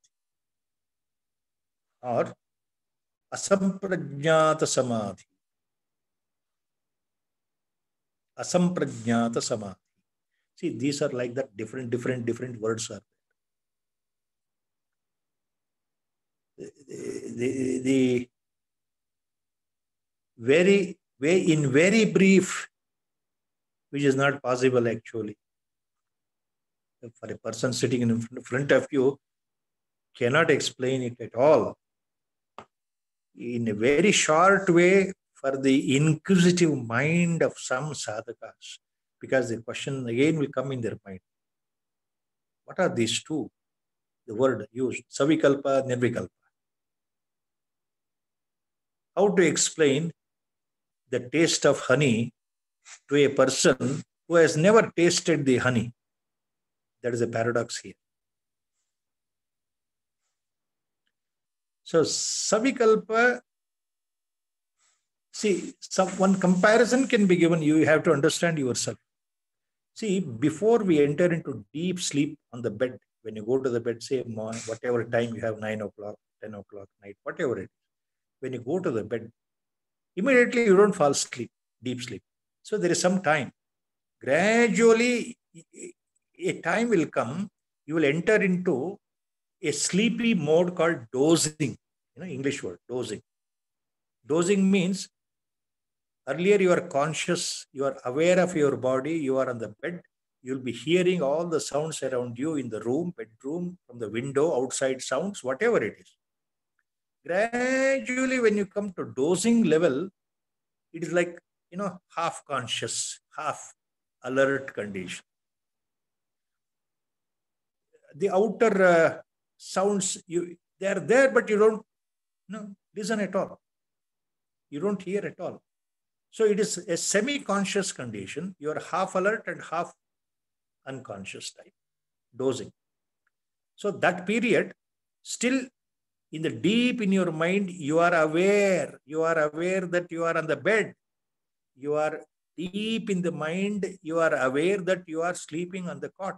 or Asamprajnata Samadhi. asamprajnata samadhi. See, these are like that, different words are. The very brief, which is not possible actually. For a person sitting in front of you, cannot explain it at all. In a very short way, for the inquisitive mind of some sadhakas, because the question again will come in their mind. What are these two? The word used, savikalpa, nirvikalpa. How to explain the taste of honey to a person who has never tasted the honey? That is a paradox here. So, savikalpa, see, one comparison can be given. You have to understand yourself. See, before we enter into deep sleep on the bed, when you go to the bed, say whatever time you have, 9 o'clock, 10 o'clock night, whatever it is, when you go to the bed, immediately you don't fall asleep, deep sleep. So there is some time. Gradually, a time will come, you will enter into a sleepy mode called dozing. English word, dozing. Dozing means earlier you are conscious, you are aware of your body, you are on the bed, you'll be hearing all the sounds around you in the room, bedroom, from the window, outside sounds, whatever it is. Gradually, when you come to dozing level, it is like, half conscious, half alert condition. The outer sounds, they are there, but you don't listen at all. You don't hear at all. So it is a semi-conscious condition. You are half alert and half unconscious type, dozing. So that period, still in the deep in your mind, you are aware that you are on the bed. You are deep in the mind, you are aware that you are sleeping on the cot.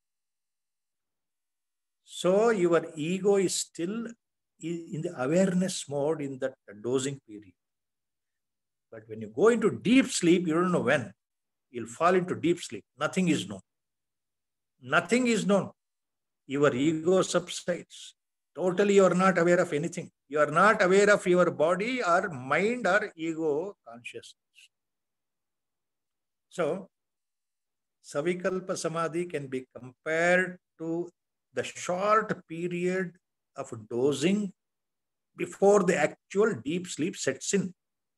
So your ego is still in the awareness mode in that dozing period. But when you go into deep sleep, you don't know when. You'll fall into deep sleep. Nothing is known. Nothing is known. Your ego subsides. Totally, you are not aware of anything. You are not aware of your body or mind or ego consciousness. So, savikalpa samadhi can be compared to the short period of dozing before the actual deep sleep sets in.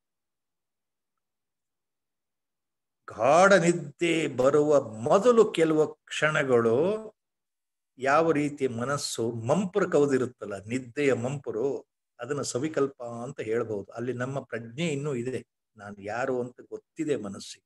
ಗಾಢ ನಿದ್ದೆ ಬರುವ ಮೊದಲು ಕೆಲವು ಕ್ಷಣಗಳು ಯಾವ ರೀತಿ ಮನಸ್ಸು ಮಂಪರು ಕವಿದಿರುತ್ತಲ್ಲ, ನಿದ್ದೆಯ ಮಂಪರು, ಅದನ್ನು ಸವಿಕಲ್ಪ ಅಂತ ಹೇಳ್ಬಹುದು. ಅಲ್ಲಿ ನಮ್ಮ ಪ್ರಜ್ಞೆ ಇನ್ನೂ ಇದೆ, ನಾನು ಯಾರು ಅಂತ ಗೊತ್ತಿದೆ ಮನಸ್ಸಿಗೆ.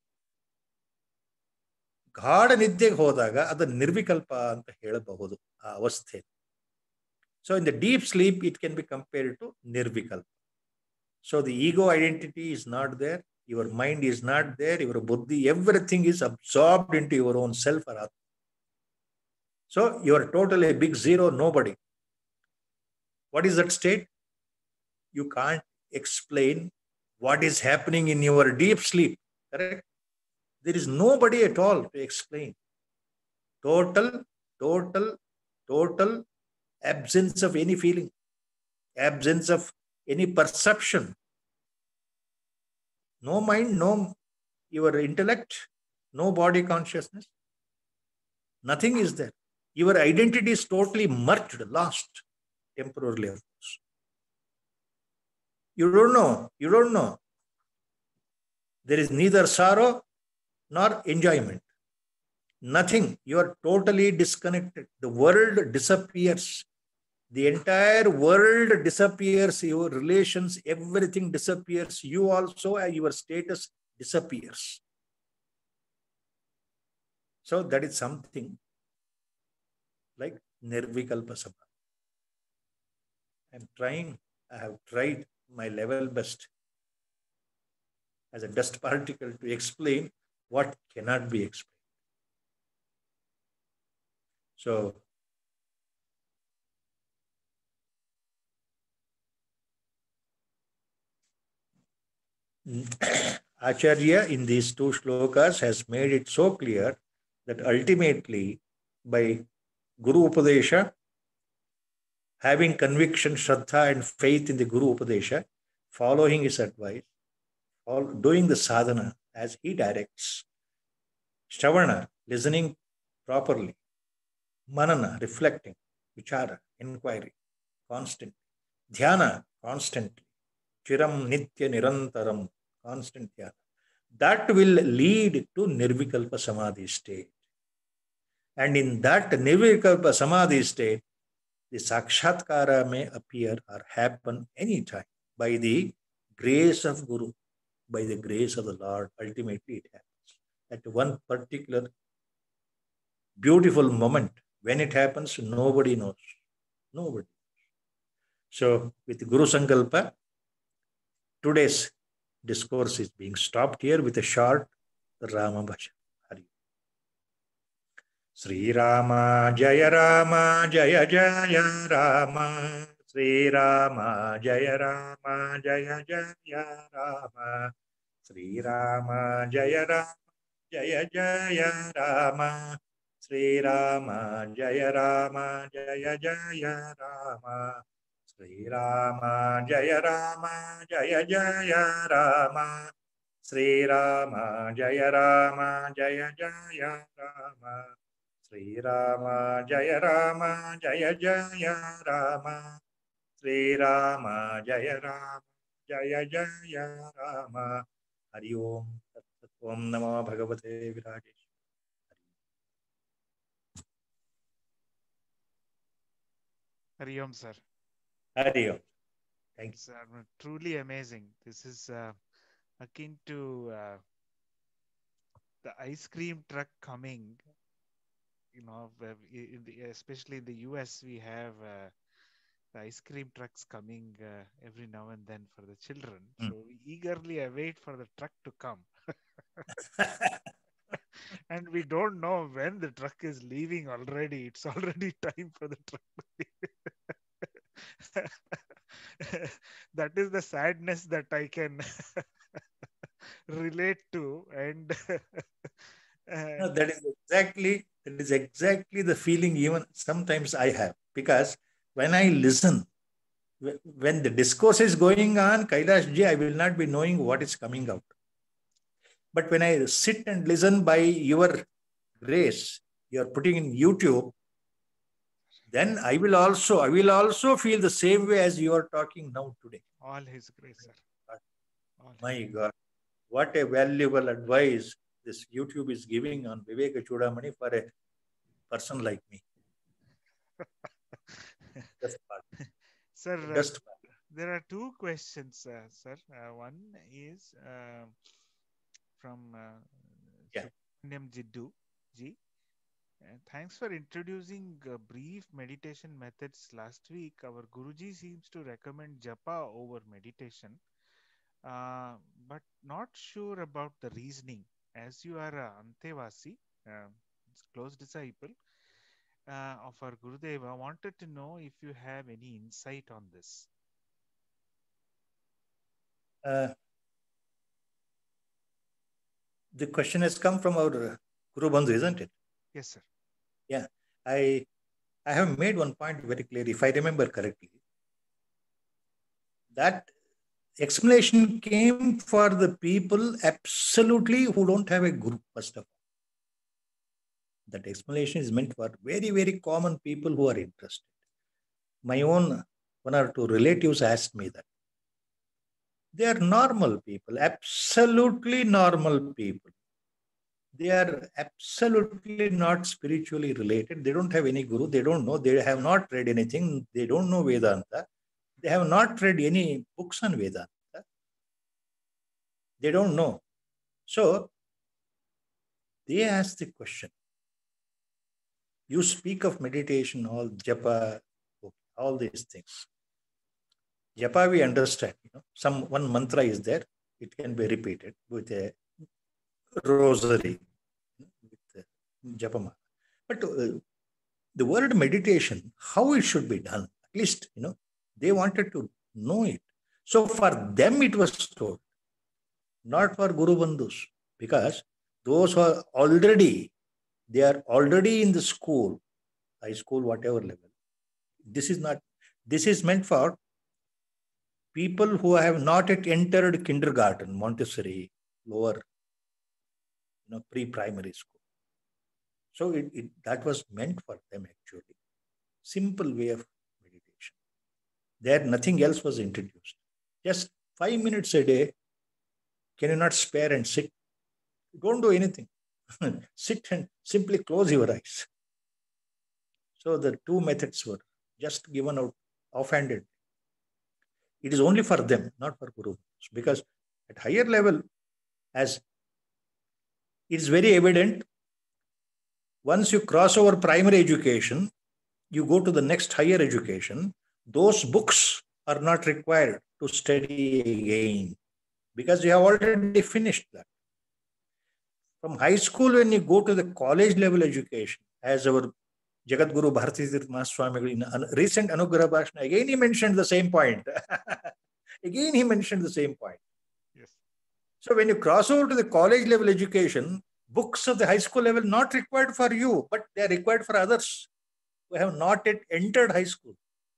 ಗಾಢ ನಿದ್ದೆಗೆ ಹೋದಾಗ ಅದನ್ನು ನಿರ್ವಿಕಲ್ಪ ಅಂತ ಹೇಳಬಹುದು ಆ ಅವಸ್ಥೆ. So in the deep sleep it can be compared to nirvikalpa. So the ego identity is not there, your mind is not there, your buddhi, everything is absorbed into your own self or atma. So you are totally a big zero, nobody. What is that state? You can't explain what is happening in your deep sleep, correct? There is nobody at all to explain. Total absence of any feeling, absence of any perception. No mind, no your intellect, no body consciousness. Nothing is there. Your identity is totally merged, lost temporarily, of course. You don't know. There is neither sorrow nor enjoyment. Nothing. You are totally disconnected. The world disappears. The entire world disappears. Your relations, everything disappears. You also, your status disappears. So that is something like nirvikalpa samadhi. I have tried my level best as a dust particle to explain what cannot be explained. So Acharya in these two shlokas has made it so clear that ultimately by Guru Upadesha, having conviction, Shraddha and faith in the Guru Upadesha, following his advice, doing the sadhana as he directs, Shravana, listening properly, Manana, reflecting, Vichara, inquiry, constant, Dhyana, constantly, Chiram Nitya Nirantaram, constant Dhyana. That will lead to Nirvikalpa Samadhi state. And in that Nirvikalpa Samadhi state, the Sakshatkara may appear or happen anytime by the grace of Guru, by the grace of the Lord. Ultimately, it happens. At one particular beautiful moment, when it happens, nobody knows. Nobody. So, with Guru Sankalpa, today's discourse is being stopped here with a short Rama Bhajan. Sri Rama Jaya Rama Jaya Jaya Rama Sri Rama Jaya Rama Jaya Jaya Rama Sri Rama Jaya Rama Jaya Jaya Rama Sri Rama Jaya Rama Jaya Jaya Rama Sri Rama Jaya Rama Jaya Jaya Rama Sri Rama Jaya Rama Jaya Jaya Rama Sri Rama Jaya Rama Jaya Jaya Rama Sri Rama Jaya Rama Jaya Jaya Rama Hari Om Om Namo Bhagavate Virajesh. Hari Om, sir. Hari Om. Thank you. Sir, truly amazing. This is akin to the ice cream truck coming. You know, especially in the US, we have the ice cream trucks coming every now and then for the children. So we eagerly await for the truck to come. And we don't know when the truck is leaving already. It's already time for the truck to leave. That is the sadness that I can relate to. And no, that is exactly the feeling even sometimes I have, because when I listen, when the discourse is going on, Kailash ji, I will not be knowing what is coming out. But when I sit and listen by your grace, you are putting in YouTube, then I will also feel the same way as you are talking now today. All His grace, sir. My God, what a valuable advice this YouTube is giving on Viveka Chudamani for a person like me. Sir, there are two questions, sir. One is from Subramaniam Jiddu ji. Thanks for introducing brief meditation methods last week. Our Guruji seems to recommend japa over meditation, but not sure about the reasoning. As you are Antevasi, close disciple of our Gurudeva, wanted to know if you have any insight on this. The question has come from our Guru Bandhu, isn't it? Yes, sir. Yeah, I have made one point very clear, if I remember correctly. That explanation came for the people absolutely who don't have a guru, first of all. That explanation is meant for very, very common people who are interested. My own one or two relatives asked me that. They are normal people, absolutely normal people. They are absolutely not spiritually related. They don't have any guru. They don't know. They have not read anything. They don't know Vedanta. They have not read any books on Vedanta. They don't know. So, they ask the question. You speak of meditation, all japa, all these things. Japa we understand. One mantra is there. It can be repeated with a rosary, with japama. But the word meditation, how it should be done, at least, they wanted to know it. So for them it was told. not for Guru Bandhus, because those who are already, they are already in the school, high school, whatever level. This is meant for people who have not yet entered kindergarten, Montessori, lower, pre-primary school. So that was meant for them actually. Simple way of meditation. There nothing else was introduced. Just 5 minutes a day. Can you not spare and sit? Don't do anything. Sit and simply close your eyes. So the two methods were just given out offhanded. It is only for them, not for Guru. Because at higher level, as it is very evident, once you cross over primary education, you go to the next higher education, those books are not required to study again because you have already finished that. From high school, when you go to the college level education, as our Jagat Guru Bharatitirtha Mahaswami in recent Anugrah Bhashana, again he mentioned the same point. Again he mentioned the same point. Yes. So when you cross over to the college level education, books of the high school level not required for you, but they are required for others who have not yet entered high school.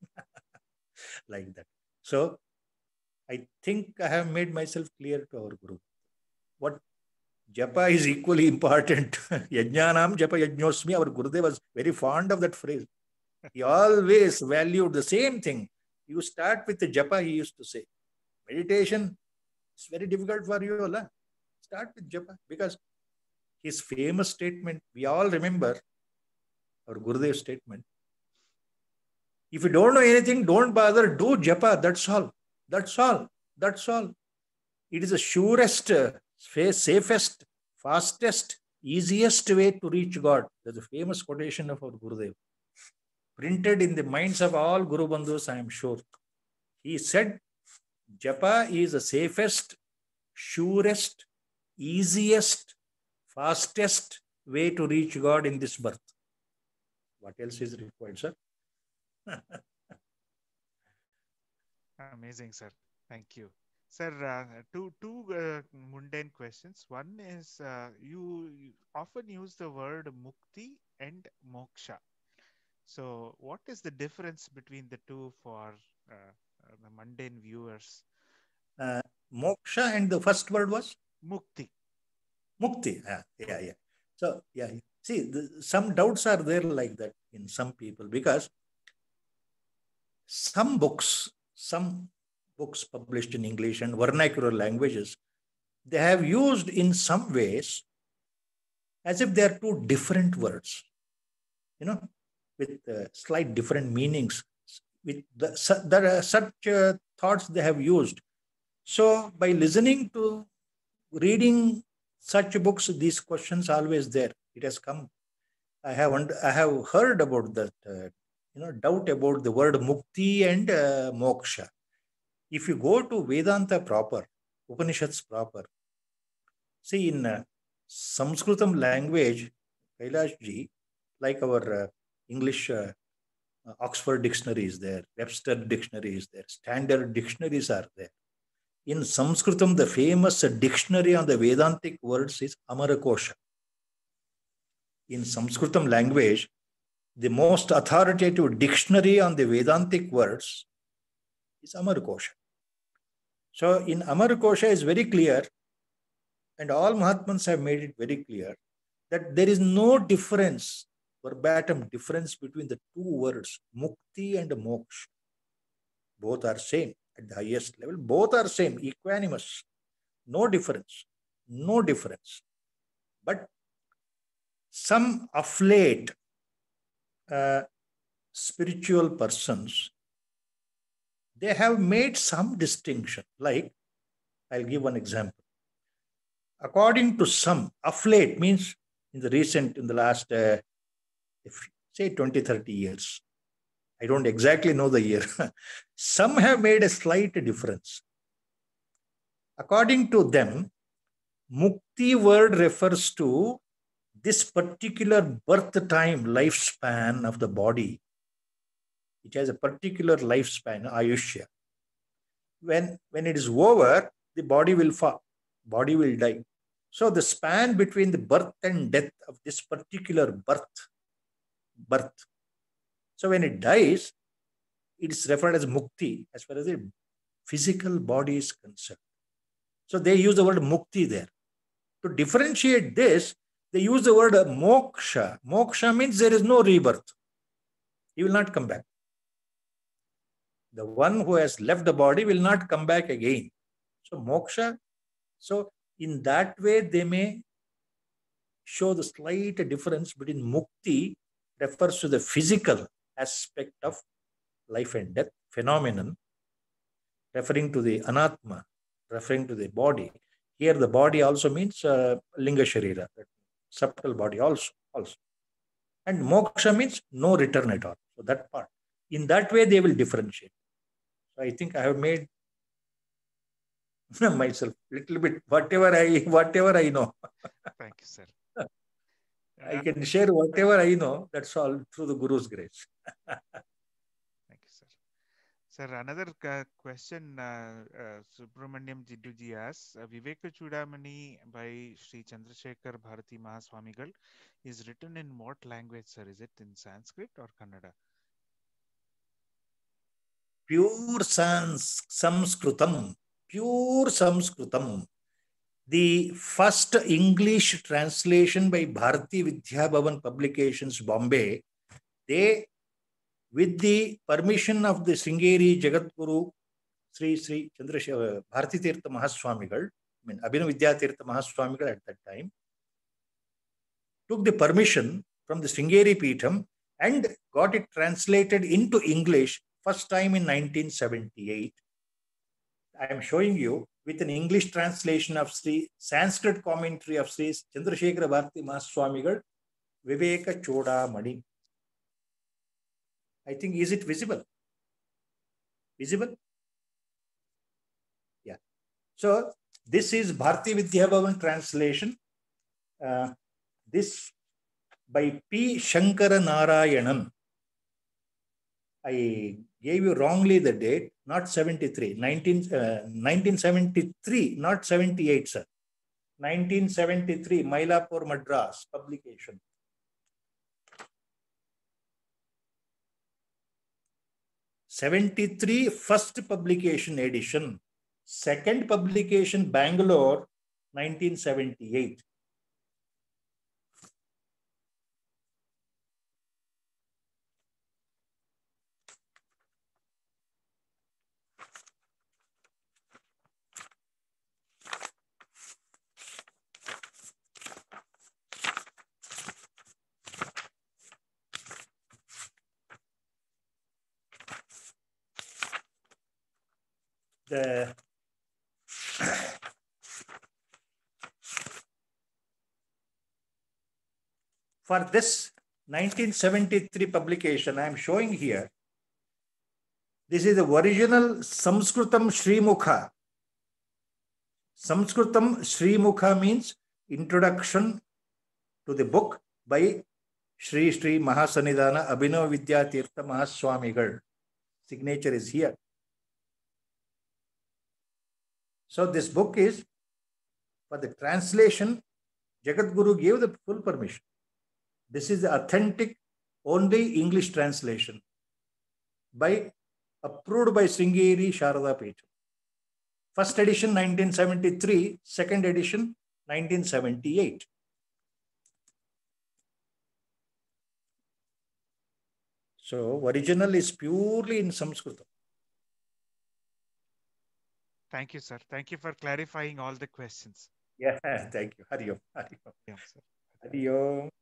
Like that. So I think I have made myself clear to our group. What japa is equally important. Yajnanam japa yajnosmi. Our Gurudev was very fond of that phrase. He always valued the same thing. You start with the japa, he used to say. Meditation is very difficult for you. Allah. Start with japa. Because his famous statement, we all remember our Gurudev's statement. If you don't know anything, don't bother, do japa, that's all. That's all. That's all. It is the surest, safest, fastest, easiest way to reach God. That's a famous quotation of our Gurudev. Printed in the minds of all Guru Bandhus, I am sure. He said, japa is the safest, surest, easiest, fastest way to reach God in this birth. What else is required, sir? Amazing, sir. Thank you. Sir, two mundane questions. One is you often use the word mukti and moksha. So what is the difference between the two for the mundane viewers? Moksha and the first word was? Mukti. Mukti. Yeah. So, yeah. See, some doubts are there like that in some people because some books published in English and vernacular languages, they have used in some ways as if they are two different words, with slight different meanings. With such thoughts they have used. So by listening to, reading such books, these questions always there. It has come. I have heard about that, doubt about the word mukti and moksha. If you go to Vedanta proper, Upanishads proper, see in Sanskritam language, Kailashji, like our English Oxford dictionary is there, Webster dictionary is there, standard dictionaries are there. In Sanskritam, the famous dictionary on the Vedantic words is Amarakosha. In Sanskritam language, the most authoritative dictionary on the Vedantic words is Amarakosha. So in Amarakosha is very clear, and all Mahatmans have made it very clear, that there is no difference, verbatim difference between the two words, mukti and moksha. Both are same at the highest level. Both are same, equanimous. No difference. No difference. But some of late spiritual persons, they have made some distinction. Like, I'll give one example. According to some, of late means in the last, say 20, 30 years. I don't exactly know the year. Some have made a slight difference. According to them, mukti word refers to this particular birth time, lifespan of the body. It has a particular lifespan, ayushya. When it is over, the body will fall. body will die. So the span between the birth and death of this particular birth. So when it dies, it is referred as mukti as far as the physical body is concerned. So they use the word mukti there. To differentiate this, they use the word moksha. Moksha means there is no rebirth. He will not come back. The one who has left the body will not come back again. So moksha, so in that way they may show the slight difference between mukti refers to the physical aspect of life and death phenomenon, referring to the anatma, referring to the body. Here the body also means linga sharira, subtle body also. And moksha means no return at all. So that part. In that way they will differentiate. So I think I have made myself little bit whatever I know. Thank you, sir. I can share whatever I know. That's all through the Guru's grace. Thank you, sir. Sir, another question Subramaniam Jidduji asks, Viveka Chudamani by Sri Chandrasekhar Bharati Mahaswamigal is written in what language, sir? Is it in Sanskrit or Kannada? Pure Sanskritam. Pure Sanskritam. The first English translation by Bharati Vidya Bhavan Publications, Bombay, they, with the permission of the Sringeri Jagadguru Sri Chandrasekhar Bharati Tirtha Mahaswamigal, Abhinav Vidya Tirtha Mahaswamigal at that time, took the permission from the Sringeri Peetham and got it translated into English first time in 1978. I am showing you with an English translation of Sri Sanskrit commentary of Sri Chandrasekhara Bharati Mahaswamigal, Viveka Chudamani. I think, is it visible? Visible? Yeah. So this is Bharati Vidya Bhavan translation. This by P. Shankara Narayanan. I gave you wrongly the date, not 73, 1973, not 78, sir. 1973, Mylapore, Madras, publication. '73, first publication edition. Second publication, Bangalore, 1978. For this 1973 publication, I am showing here, this is the original Sanskritam Srimukha. Sanskritam Srimukha means introduction to the book by Sri Mahasanidhana Abhinav Vidya Tirtha Mahaswamigal. Signature is here. So this book is, for the translation, Jagadguru gave the full permission. This is the authentic, only English translation approved by Sringeri Sharada Peetham. First edition 1973, second edition 1978. So original is purely in Sanskrit. Thank you, sir. Thank you for clarifying all the questions. Yeah, thank you. Hari Om. Hari Om. Yeah, sir. Hari Om.